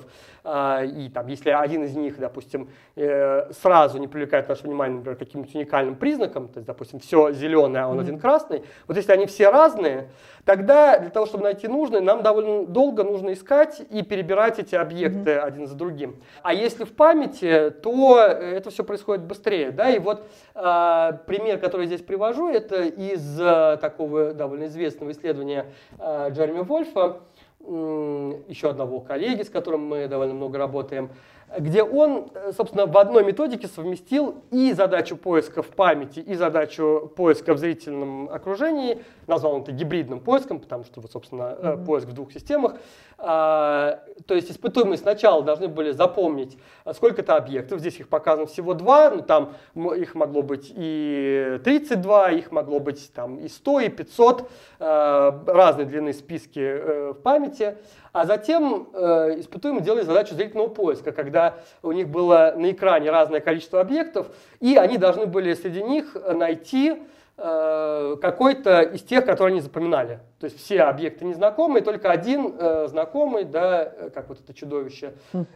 и там, если один из них, допустим, сразу не привлекает наше внимание, например, каким-нибудь уникальным признаком, то есть, допустим, все зеленое, а он один красный, вот если они все разные, тогда для того, чтобы найти нужный, нам довольно долго нужно искать и перебирать эти объекты один за другим. А если в памяти, то это все происходит быстрее. Да? И вот пример, который я здесь привожу, это из такого довольно известного исследования Джереми Вольфа, еще одного коллеги, с которым мы довольно много работаем, где он, собственно, в одной методике совместил и задачу поиска в памяти, и задачу поиска в зрительном окружении. Назвал он это гибридным поиском, потому что, собственно, поиск в двух системах. То есть испытуемые сначала должны были запомнить сколько-то объектов. Здесь их показано всего 2, но там их могло быть и 32, их могло быть там и 100, и 500, разной длины списки в памяти. А затем испытуемые делали задачу зрительного поиска, когда у них было на экране разное количество объектов, и они должны были среди них найти какой-то из тех, которые они запоминали. То есть все объекты незнакомые, только один знакомый, да, как вот это чудовище,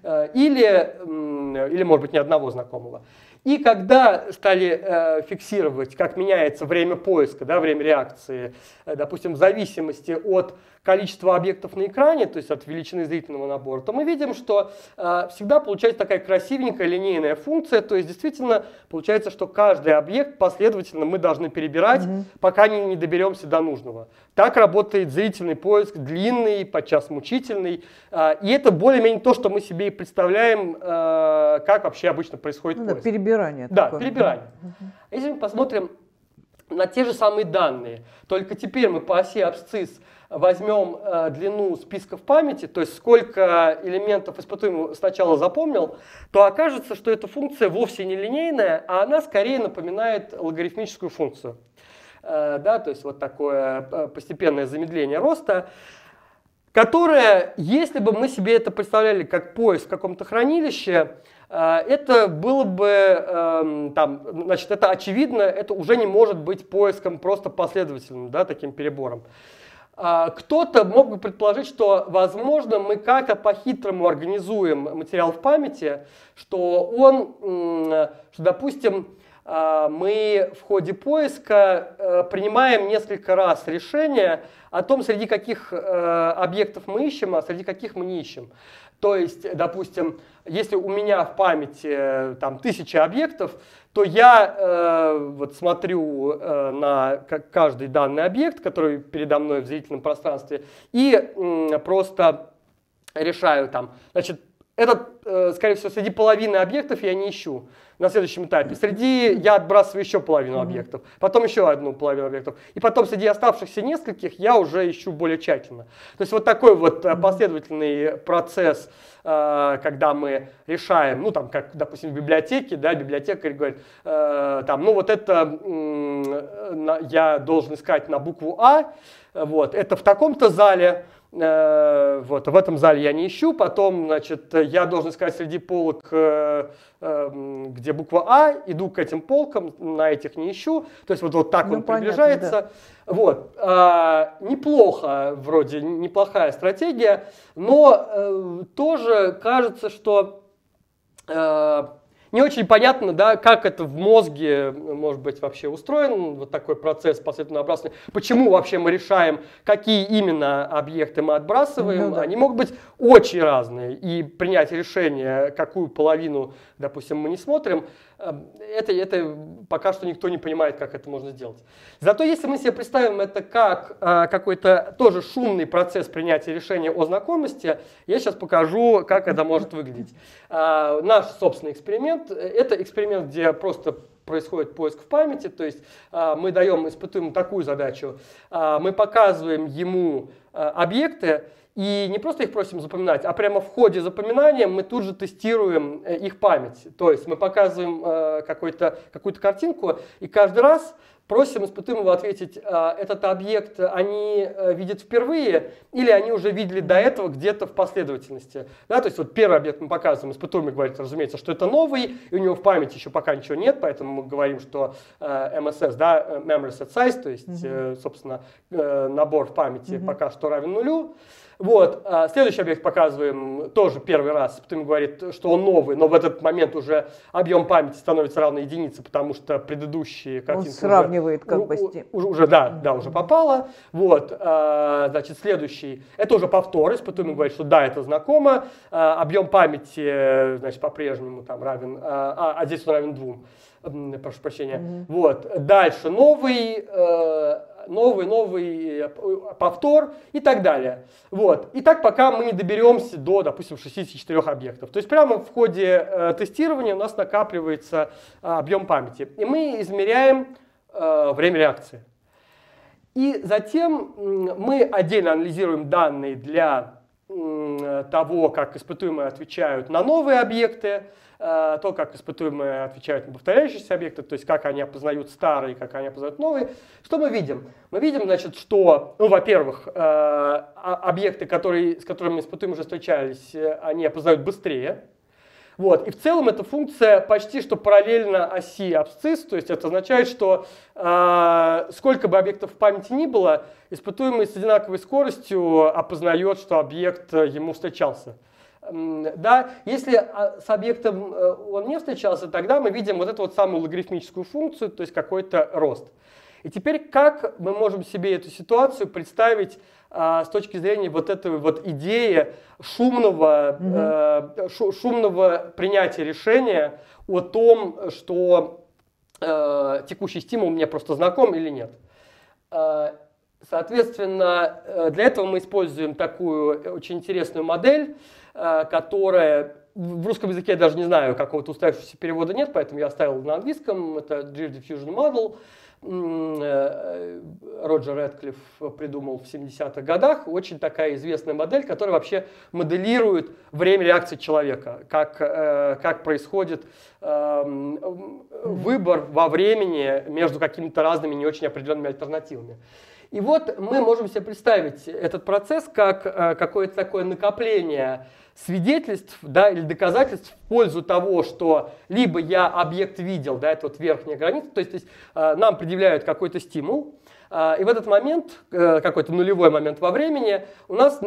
или, может быть, ни одного знакомого. И когда стали фиксировать, как меняется время поиска, да, время реакции, допустим, в зависимости от количества объектов на экране, то есть от величины зрительного набора, то мы видим, что всегда получается такая красивенькая линейная функция, то есть действительно получается, что каждый объект последовательно мы должны перебирать, пока не доберемся до нужного. Так работает зрительный поиск, длинный, подчас мучительный, и это более-менее то, что мы себе и представляем, как вообще обычно происходит поиск. Перебирание. Да, перебирание. Если мы посмотрим на те же самые данные. Только теперь мы по оси абсцисс возьмем длину списков памяти, то есть сколько элементов испытуемый сначала запомнил, то окажется, что эта функция вовсе не линейная, а она скорее напоминает логарифмическую функцию. Да, то есть вот такое постепенное замедление роста, которое, если бы мы себе это представляли как поиск в каком-то хранилище, это было бы, значит, это очевидно, это уже не может быть поиском просто последовательным, да, таким перебором. Кто-то мог бы предположить, что, возможно, мы как-то по-хитрому организуем материал в памяти, что допустим, мы в ходе поиска принимаем несколько раз решение о том, среди каких объектов мы ищем, а среди каких мы не ищем. То есть, допустим, если у меня в памяти там 1000 объектов, то я вот смотрю на каждый данный объект, который передо мной в зрительном пространстве, и просто решаю там, значит, скорее всего, среди половины объектов я не ищу на следующем этапе. Я отбрасываю еще половину объектов, потом еще одну половину объектов. И потом среди оставшихся нескольких я уже ищу более тщательно. То есть вот такой вот последовательный процесс, когда мы решаем, ну там, как, допустим, в библиотеке, да, библиотекарь говорит, ну вот это я должен искать на букву А, вот, это в таком-то зале. Вот, в этом зале я не ищу, потом, значит, я должен искать среди полок, где буква А, иду к этим полкам, на этих не ищу, то есть вот так он приближается. Да. Вот. Неплохо, вроде неплохая стратегия, но тоже кажется, что не очень понятно, да, как это в мозге, может быть, вообще устроен, вот такой процесс последовательного отбрасывания. Почему вообще мы решаем, какие именно объекты мы отбрасываем. Они могут быть очень разные. И принять решение, какую половину, допустим, мы не смотрим, это пока что никто не понимает, как это можно сделать. Зато если мы себе представим это как какой-то тоже шумный процесс принятия решения о знакомости, я сейчас покажу, как это может выглядеть. Наш собственный эксперимент — это эксперимент, где просто происходит поиск в памяти, то есть мы испытуем такую задачу, мы показываем ему объекты, и не просто их просим запоминать, а прямо в ходе запоминания мы тут же тестируем их память. То есть мы показываем какую-то картинку, и каждый раз просим испытуемого ответить, этот объект они видят впервые или они уже видели до этого где-то в последовательности. Да, то есть вот первый объект мы показываем, испытуемый говорит, разумеется, что это новый, и у него в памяти еще пока ничего нет, поэтому мы говорим, что MSS, да, Memory Set Size, то есть, собственно, набор в памяти пока что равен 0. Вот. Следующий объект показываем тоже первый раз. Испытуемый говорит, что он новый, но в этот момент уже объем памяти становится равной единице, потому что предыдущие картинки он сравнивает уже попало. Вот. Значит, следующий, это уже повтор. Испытуемый говорит, что да, это знакомо. Объем памяти, значит, по-прежнему там равен, а здесь он равен 2. Прошу прощения. Вот. Дальше новый повтор и так далее. Вот. И так пока мы не доберемся до, допустим, 64 объектов. То есть прямо в ходе тестирования у нас накапливается объем памяти. И мы измеряем время реакции. И затем мы отдельно анализируем данные для того, как испытуемые отвечают на новые объекты, то, как испытуемые отвечают на повторяющиеся объекты, то есть как они опознают старые, как они опознают новые. Что мы видим? Мы видим, значит, что, ну, во-первых, объекты, с которыми испытуемые уже встречались, они опознают быстрее. Вот. И в целом эта функция почти что параллельна оси абсцисс, то есть это означает, что сколько бы объектов в памяти ни было, испытуемый с одинаковой скоростью опознает, что объект ему встречался. Да? Если с объектом он не встречался, тогда мы видим вот эту вот самую логарифмическую функцию, то есть какой-то рост. И теперь как мы можем себе эту ситуацию представить с точки зрения вот этой вот идеи шумного принятия решения о том, что текущий стимул мне просто знаком или нет. Соответственно, для этого мы используем такую очень интересную модель, которая в русском языке я даже не знаю, какого-то устоявшегося перевода нет, поэтому я оставил на английском. Это Gear Diffusion Model. Роджер Рэдклифф придумал в 70-х годах. Очень такая известная модель, которая вообще моделирует время реакции человека, как происходит выбор во времени между какими-то разными не очень определенными альтернативами. И вот мы можем себе представить этот процесс как какое-то такое накопление свидетельств, да, или доказательств в пользу того, что либо я объект видел, да, это вот верхняя граница, то есть нам предъявляют какой-то стимул, и в этот момент, какой-то нулевой момент во времени, у нас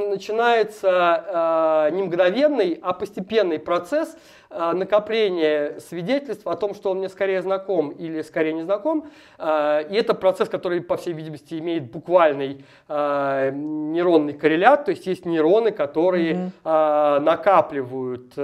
начинается не мгновенный, а постепенный процесс накопления свидетельств о том, что он мне скорее знаком или скорее не знаком. И это процесс, который, по всей видимости, имеет буквальный нейронный коррелят, то есть есть нейроны, которые накапливают,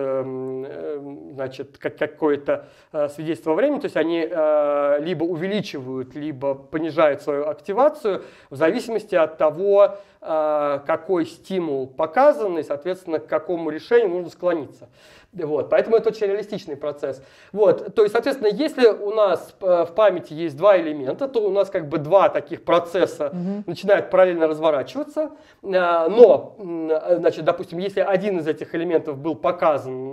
значит, какое-то свидетельство во времени, то есть они либо увеличивают, либо понижают свою активацию в зависимости от того, какой стимул показан и, соответственно, к какому решению нужно склониться. Вот, поэтому это очень реалистичный процесс. Вот, то есть, соответственно, если у нас в памяти есть два элемента, то у нас как бы два таких процесса начинают параллельно разворачиваться. Но, значит, допустим, если один из этих элементов был показан,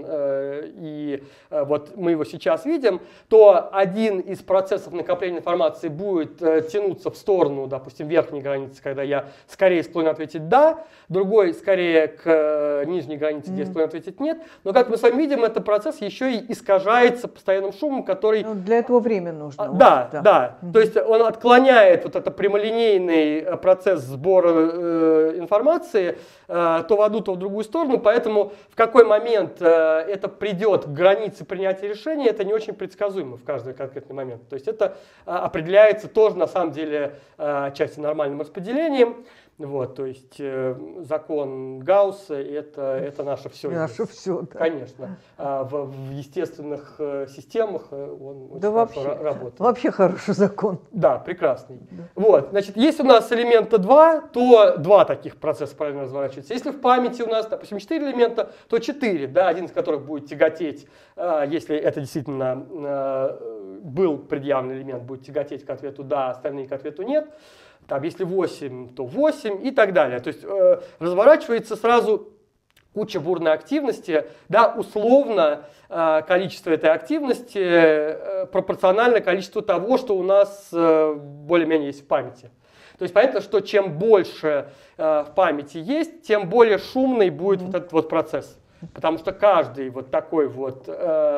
и вот мы его сейчас видим, то один из процессов накопления информации будет тянуться в сторону, допустим, верхней границы, когда я скорее склонен ответить «да», другой скорее к нижней границе, где я склонен ответить «нет». Но, как мы с вами видим, этот процесс еще и искажается постоянным шумом, который... Ну, для этого время нужно. Да, вот, да. То есть он отклоняет вот этот прямолинейный процесс сбора информации то в одну, то в другую сторону, поэтому в какой момент это придет к границе принятия решения, это не очень предсказуемо в каждый конкретный момент. То есть это определяется тоже на самом деле отчасти нормальным распределением. Вот, то есть закон Гаусса это наше все. Наше все, да. Конечно. В естественных системах он да очень хорошо работает. Вообще хороший закон. Да, прекрасный. Да. Вот, значит, если у нас элемента 2, то два таких процесса параллельно разворачиваются. Если в памяти у нас, допустим, 4 элемента, то 4, да, один из которых будет тяготеть, если это действительно был предъявленный элемент, будет тяготеть к ответу «да», остальные к ответу «нет». Там, если 8, то 8 и так далее. То есть разворачивается сразу куча бурной активности, да, условно количество этой активности пропорционально количеству того, что у нас более-менее есть в памяти. То есть понятно, что чем больше в памяти есть, тем более шумный будет вот этот вот процесс. Потому что каждый вот такой вот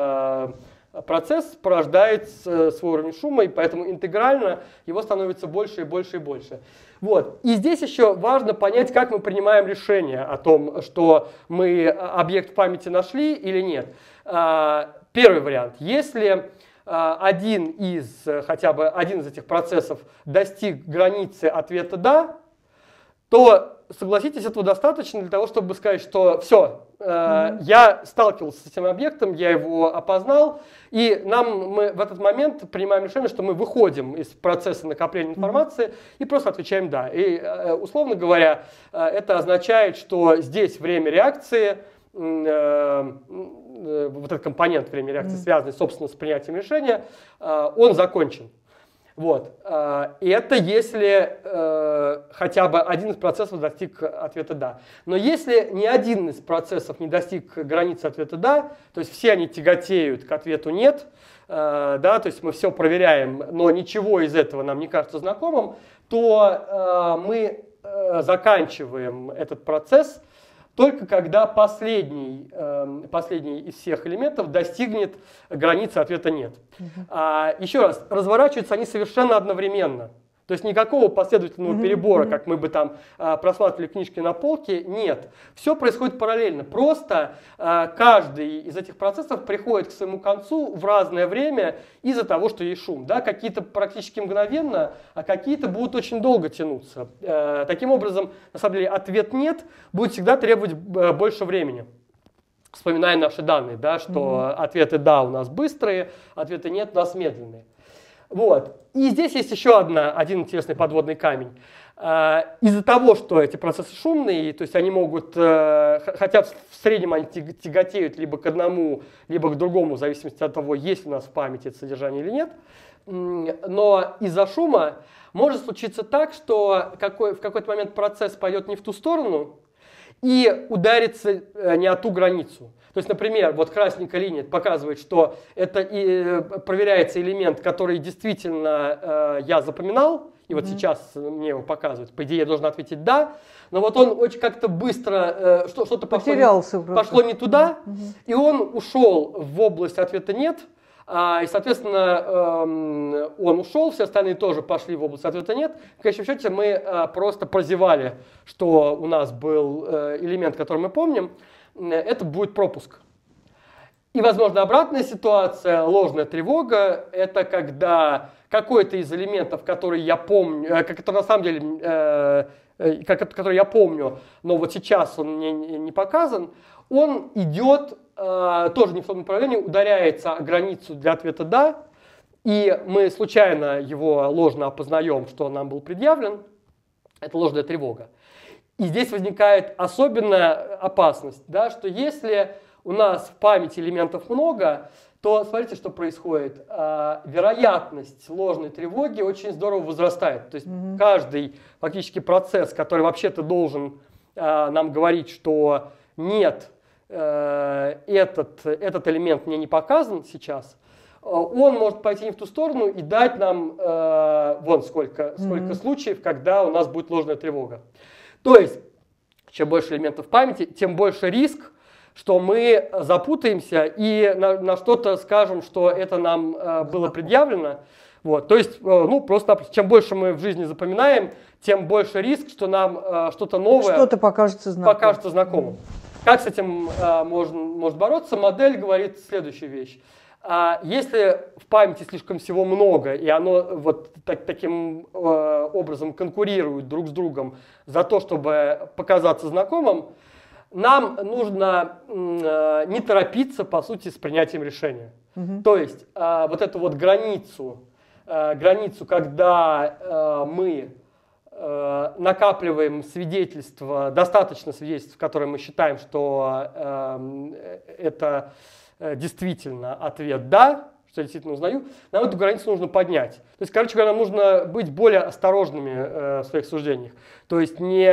процесс порождает свой уровень шума, и поэтому интегрально его становится больше и больше и больше. Вот. И здесь еще важно понять, как мы принимаем решение о том, что мы объект в памяти нашли или нет. Первый вариант. Если хотя бы один из этих процессов достиг границы ответа «да», то, согласитесь, этого достаточно для того, чтобы сказать, что все, я сталкивался с этим объектом, я его опознал, и мы в этот момент принимаем решение, что мы выходим из процесса накопления информации и просто отвечаем «да». И, условно говоря, это означает, что здесь время реакции, вот этот компонент времени реакции, связанный, собственно, с принятием решения, он закончен. Вот. И это если хотя бы один из процессов достиг ответа «да». Но если ни один из процессов не достиг границы ответа «да», то есть все они тяготеют к ответу «нет», да, то есть мы все проверяем, но ничего из этого нам не кажется знакомым, то мы заканчиваем этот процесс только когда последний из всех элементов достигнет границы ответа «нет». Еще раз, разворачиваются они совершенно одновременно. То есть никакого последовательного перебора, как мы бы там просматривали книжки на полке, нет. Все происходит параллельно. Просто каждый из этих процессов приходит к своему концу в разное время из-за того, что есть шум. Да? Какие-то практически мгновенно, а какие-то будут очень долго тянуться. Таким образом, на самом деле, ответ «нет» будет всегда требовать больше времени. Вспоминая наши данные, да, что ответы «да» у нас быстрые, ответы «нет» у нас медленные. Вот. И здесь есть еще один интересный подводный камень. Из-за того, что эти процессы шумные, то есть они могут, хотя в среднем они тяготеют либо к одному, либо к другому, в зависимости от того, есть у нас в памяти это содержание или нет, но из-за шума может случиться так, что в какой-то момент процесс пойдет не в ту сторону и ударится не о ту границу. То есть, например, вот красненькая линия показывает, что это проверяется элемент, который действительно я запоминал, и вот сейчас мне его показывают. По идее, я должен ответить «да», но вот он очень как-то быстро, что-то пошло не туда, и он ушел в область ответа «нет», и, соответственно, он ушел, все остальные тоже пошли в область ответа «нет». В конечном счете мы просто прозевали, что у нас был элемент, который мы помним, это будет пропуск. И, возможно, обратная ситуация, ложная тревога, это когда какой-то из элементов, который я помню, который на самом деле, который я помню, но вот сейчас он мне не показан, он идет тоже не в том направлении, ударяется о границу для ответа «да», и мы случайно его ложно опознаем, что он нам был предъявлен, это ложная тревога. И здесь возникает особенная опасность, да, что если у нас в памяти элементов много, то смотрите, что происходит. Вероятность ложной тревоги очень здорово возрастает. То есть каждый фактически процесс, который вообще-то должен нам говорить, что нет, этот элемент мне не показан сейчас, он может пойти не в ту сторону и дать нам вон сколько случаев, когда у нас будет ложная тревога. То есть, чем больше элементов памяти, тем больше риск, что мы запутаемся и на что-то скажем, что это нам было предъявлено. Вот. То есть, просто чем больше мы в жизни запоминаем, тем больше риск, что нам что-то новое покажется знакомым. Как с этим может бороться? Модель говорит следующую вещь. Если в памяти слишком всего много, и оно вот таким образом конкурирует друг с другом за то, чтобы показаться знакомым, нам нужно не торопиться, по сути, с принятием решения. То есть вот эту вот границу, когда мы накапливаем свидетельства, достаточно свидетельств, которые мы считаем, что это действительно ответ «да», что я действительно узнаю, нам эту границу нужно поднять. То есть, короче говоря, нам нужно быть более осторожными в своих суждениях. То есть не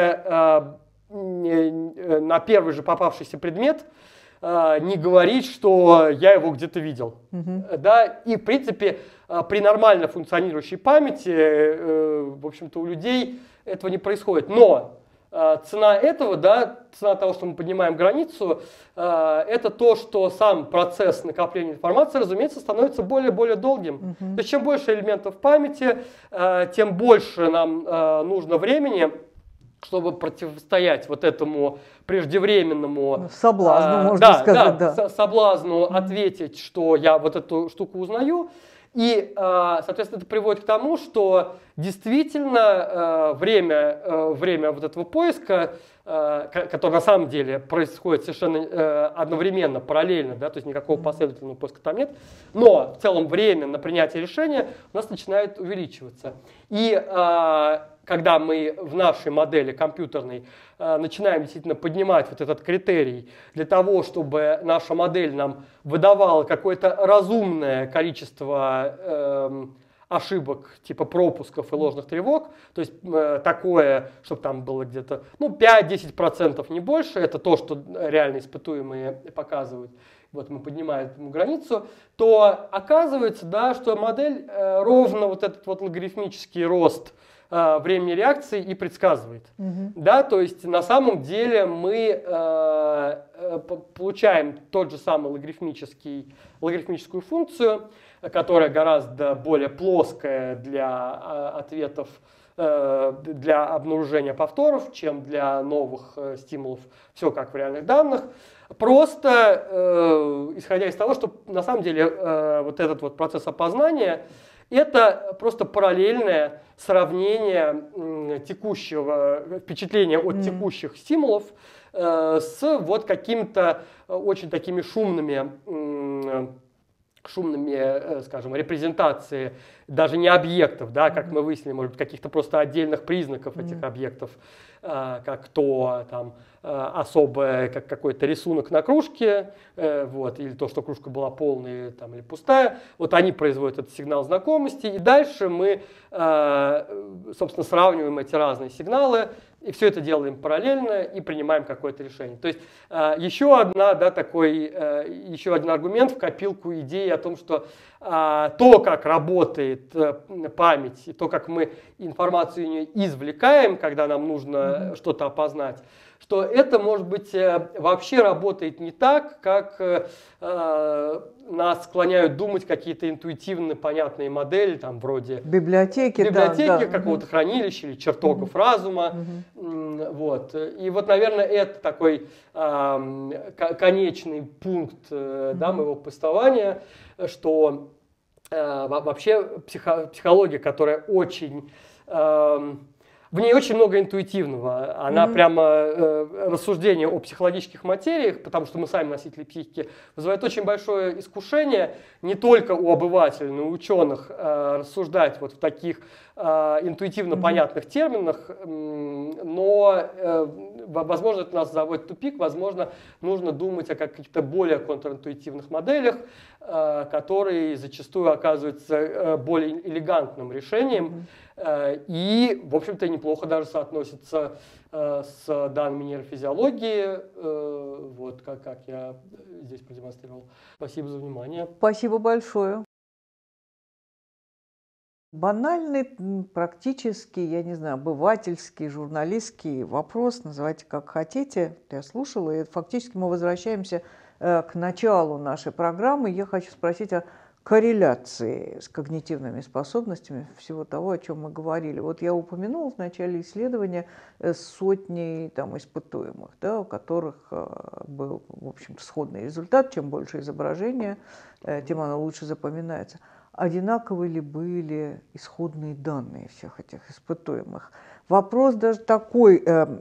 на первый же попавшийся предмет не говорить, что я его где-то видел. Да? И, в принципе, при нормально функционирующей памяти, в общем-то, у людей этого не происходит. Но цена этого, да, цена того, что мы поднимаем границу, это то, что сам процесс накопления информации, разумеется, становится более долгим. То есть чем больше элементов памяти, тем больше нам нужно времени, чтобы противостоять вот этому преждевременному соблазну, можно сказать, соблазну ответить, что я вот эту штуку узнаю. И, соответственно, это приводит к тому, что действительно время вот этого поиска, который на самом деле происходит совершенно одновременно, параллельно, да, то есть никакого последовательного поиска там нет, но в целом время на принятие решения у нас начинает увеличиваться. И когда мы в нашей модели компьютерной начинаем действительно поднимать вот этот критерий для того, чтобы наша модель нам выдавала какое-то разумное количество ошибок типа пропусков и ложных тревог, то есть такое, чтобы там было где-то 5-10%, не больше, это то, что реально испытуемые показывают, вот мы поднимаем эту границу, то оказывается, да, что модель ровно вот этот вот логарифмический рост времени реакции и предсказывает. Да, то есть на самом деле мы получаем тот же самый логарифмическую функцию, которая гораздо более плоская для ответов, для обнаружения повторов, чем для новых стимулов, все как в реальных данных. Просто исходя из того, что на самом деле вот этот вот процесс опознания — это просто параллельное сравнение текущего впечатления от текущих стимулов с вот какими-то очень такими шумными шумными, скажем, репрезентации даже не объектов, да, как мы выяснили, может быть, каких-то просто отдельных признаков этих объектов, как то там особое, как какой-то рисунок на кружке, вот, или то, что кружка была полная там, или пустая, вот они производят этот сигнал знакомости, и дальше мы, собственно, сравниваем эти разные сигналы, и все это делаем параллельно и принимаем какое-то решение. То есть еще один аргумент в копилку идеи о том, что то, как работает память, и то, как мы информацию из нее извлекаем, когда нам нужно что-то опознать, что это, может быть, вообще работает не так, как нас склоняют думать какие-то интуитивно понятные модели, там, вроде библиотеки, да. какого-то хранилища или чертогов разума. Вот. И вот, наверное, это такой конечный пункт моего повествования, что вообще психология, которая очень... В ней очень много интуитивного. Она прямо рассуждение о психологических материях, потому что мы сами носители психики, вызывает очень большое искушение не только у обывателей, но и у ученых рассуждать вот в таких интуитивно понятных терминах, но, возможно, это нас заводит в тупик, возможно, нужно думать о каких-то более контринтуитивных моделях, которые зачастую оказываются более элегантным решением и, в общем-то, неплохо даже соотносятся с данными нейрофизиологии, вот как я здесь продемонстрировал. Спасибо за внимание. Спасибо большое. Банальный, практически, я не знаю, обывательский, журналистский вопрос, называйте как хотите, я слушала, и фактически мы возвращаемся к началу нашей программы. Я хочу спросить о корреляции с когнитивными способностями всего того, о чем мы говорили. Вот я упомянула в начале исследования сотни испытуемых, да, у которых был, в общем-то, сходный результат. Чем больше изображения, тем оно лучше запоминается. Одинаковы ли были исходные данные всех этих испытуемых? Вопрос даже такой,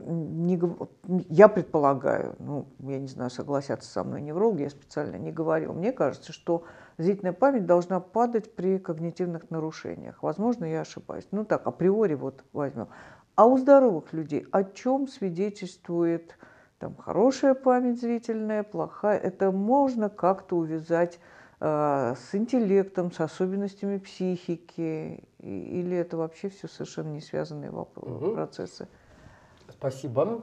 я предполагаю, я не знаю, согласятся со мной неврологи, я специально не говорил, мне кажется, что зрительная память должна падать при когнитивных нарушениях. Возможно, я ошибаюсь. Так, априори вот возьмем. А у здоровых людей о чем свидетельствует хорошая память зрительная, плохая? Это можно как-то увязать с интеллектом, с особенностями психики, или это вообще все совершенно не связанные процессы? Спасибо.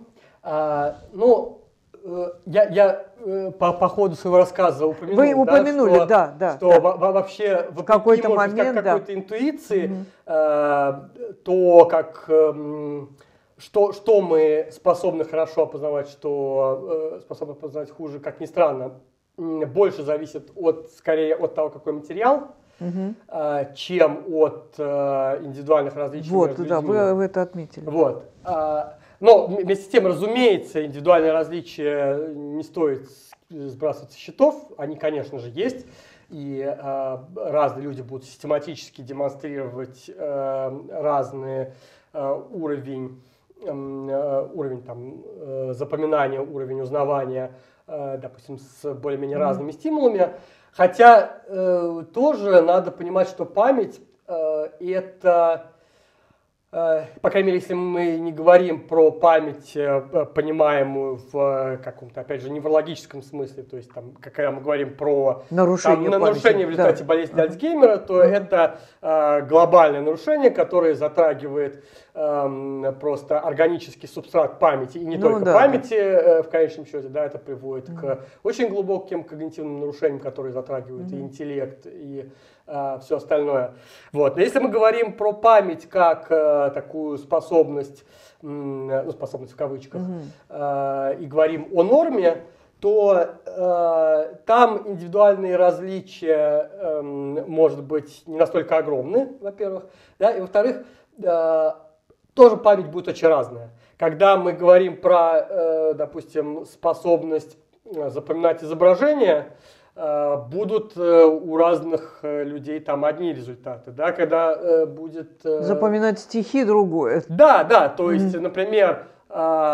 Я по ходу своего рассказа упомянул, вы упомянули, что вообще в какой-то момент какой-то интуиции, то как что мы способны хорошо опознавать, что способны опознавать хуже, как ни странно, больше зависит скорее от того, какой материал, чем от индивидуальных различий. Вот, да, вы это отметили. Вот. Но вместе с тем, разумеется, индивидуальные различия не стоит сбрасывать со счетов. Они, конечно же, есть. И разные люди будут систематически демонстрировать разный уровень запоминания, уровень узнавания, допустим, с более-менее разными стимулами. Хотя тоже надо понимать, что память это, по крайней мере, если мы не говорим про память, понимаемую в каком-то, опять же, неврологическом смысле, то есть, когда мы говорим про нарушение в результате болезни Альцгеймера, то это глобальное нарушение, которое затрагивает просто органический субстрат памяти, и не только памяти, в конечном счете, это приводит к очень глубоким когнитивным нарушениям, которые затрагивают и интеллект, и все остальное. Вот. Но если мы говорим про память как такую способность, способность в кавычках, и говорим о норме, то там индивидуальные различия, может быть, не настолько огромны, во-первых, и во-вторых, тоже память будет очень разная. Когда мы говорим про, допустим, способность запоминать изображения, будут у разных людей одни результаты, когда будет... Запоминать стихи другое. Да, то есть, например, в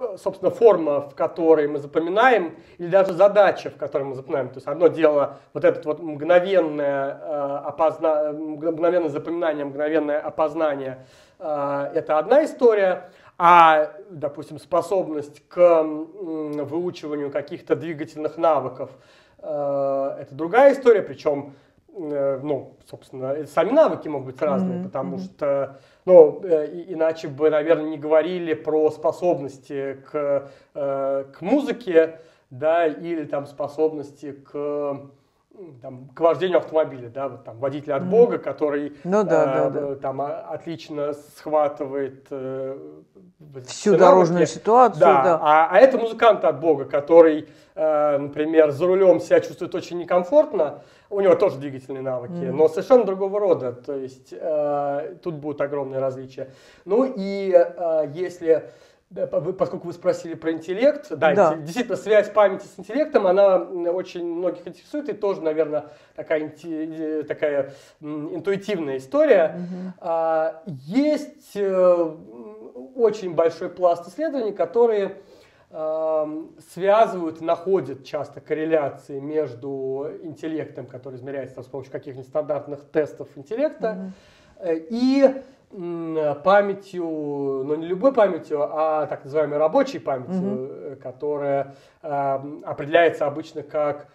собственно, форма, в которой мы запоминаем, или даже задача, в которой мы запоминаем. То есть одно дело вот это вот мгновенное запоминание, мгновенное опознание, это одна история, а, допустим, способность к выучиванию каких-то двигательных навыков, это другая история, причем, ну, собственно, сами навыки могут быть разные, потому что, ну, иначе бы, наверное, не говорили про способности к музыке, да, или там способности к вождению автомобиля, да, вот там водитель от Бога, который там отлично схватывает всю дорожную ситуацию. Да. А это музыкант от Бога, который, например, за рулем себя чувствует очень некомфортно, у него тоже двигательные навыки, но совершенно другого рода, то есть тут будут огромные различия. Ну и если... Поскольку вы спросили про интеллект, да, действительно, связь памяти с интеллектом, она очень многих интересует, и тоже, наверное, такая интуитивная история. Есть очень большой пласт исследований, которые связывают, находят часто корреляции между интеллектом, который измеряется с помощью каких-нибудь стандартных тестов интеллекта, и памятью, но не любой памятью, а так называемой рабочей памятью, которая определяется обычно как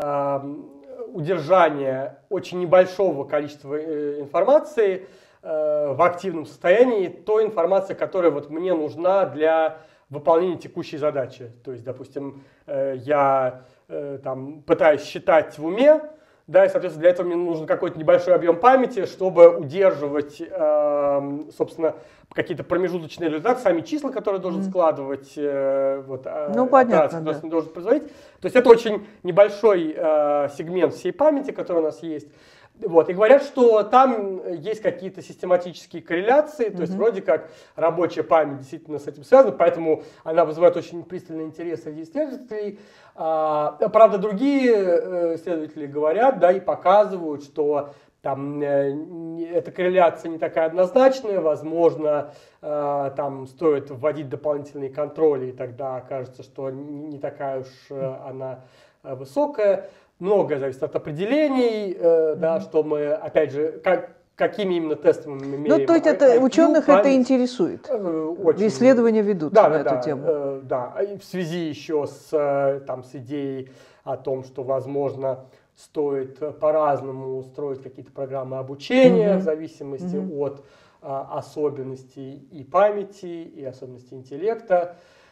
удержание очень небольшого количества информации в активном состоянии, той информации, которая вот мне нужна для выполнения текущей задачи. То есть, допустим, я там пытаюсь считать в уме, да, и, соответственно, для этого мне нужен какой-то небольшой объем памяти, чтобы удерживать, собственно, какие-то промежуточные результаты, сами числа, которые должен складывать, понятно, который должен производить. То есть это очень небольшой сегмент всей памяти, который у нас есть. Вот, и говорят, что там есть какие-то систематические корреляции, то есть вроде как рабочая память действительно с этим связана, поэтому она вызывает очень пристальный интерес среди исследователей. Правда, другие исследователи говорят, да, и показывают, что там эта корреляция не такая однозначная, возможно, там стоит вводить дополнительные контроли, и тогда окажется, что не такая уж она высокая. Многое зависит от определений, да, что мы, опять же, какими именно тестами мы меряем. Ну, то есть это, ученых это интересует. Очень. Исследования ведутся на эту тему. Да, в связи еще с идеей о том, что, возможно, стоит по-разному устроить какие-то программы обучения в зависимости от особенностей и памяти, и особенностей интеллекта.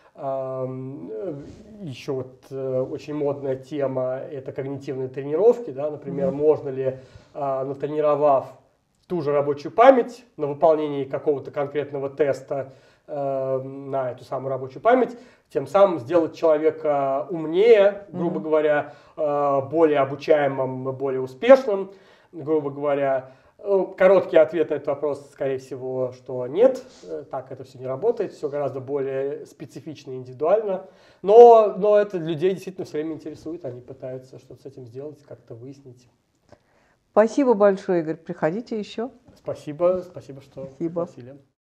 Еще вот очень модная тема – это когнитивные тренировки. Да? Например, можно ли, натренировав ту же рабочую память на выполнении какого-то конкретного теста на эту самую рабочую память, тем самым сделать человека умнее, грубо говоря, более обучаемым, более успешным, грубо говоря. Короткий ответ на этот вопрос, скорее всего, что нет, так это все не работает, все гораздо более специфично и индивидуально. Но это людей действительно все время интересует, они пытаются что-то с этим сделать, как-то выяснить. Спасибо большое, Игорь, приходите еще. Спасибо, что пригласили.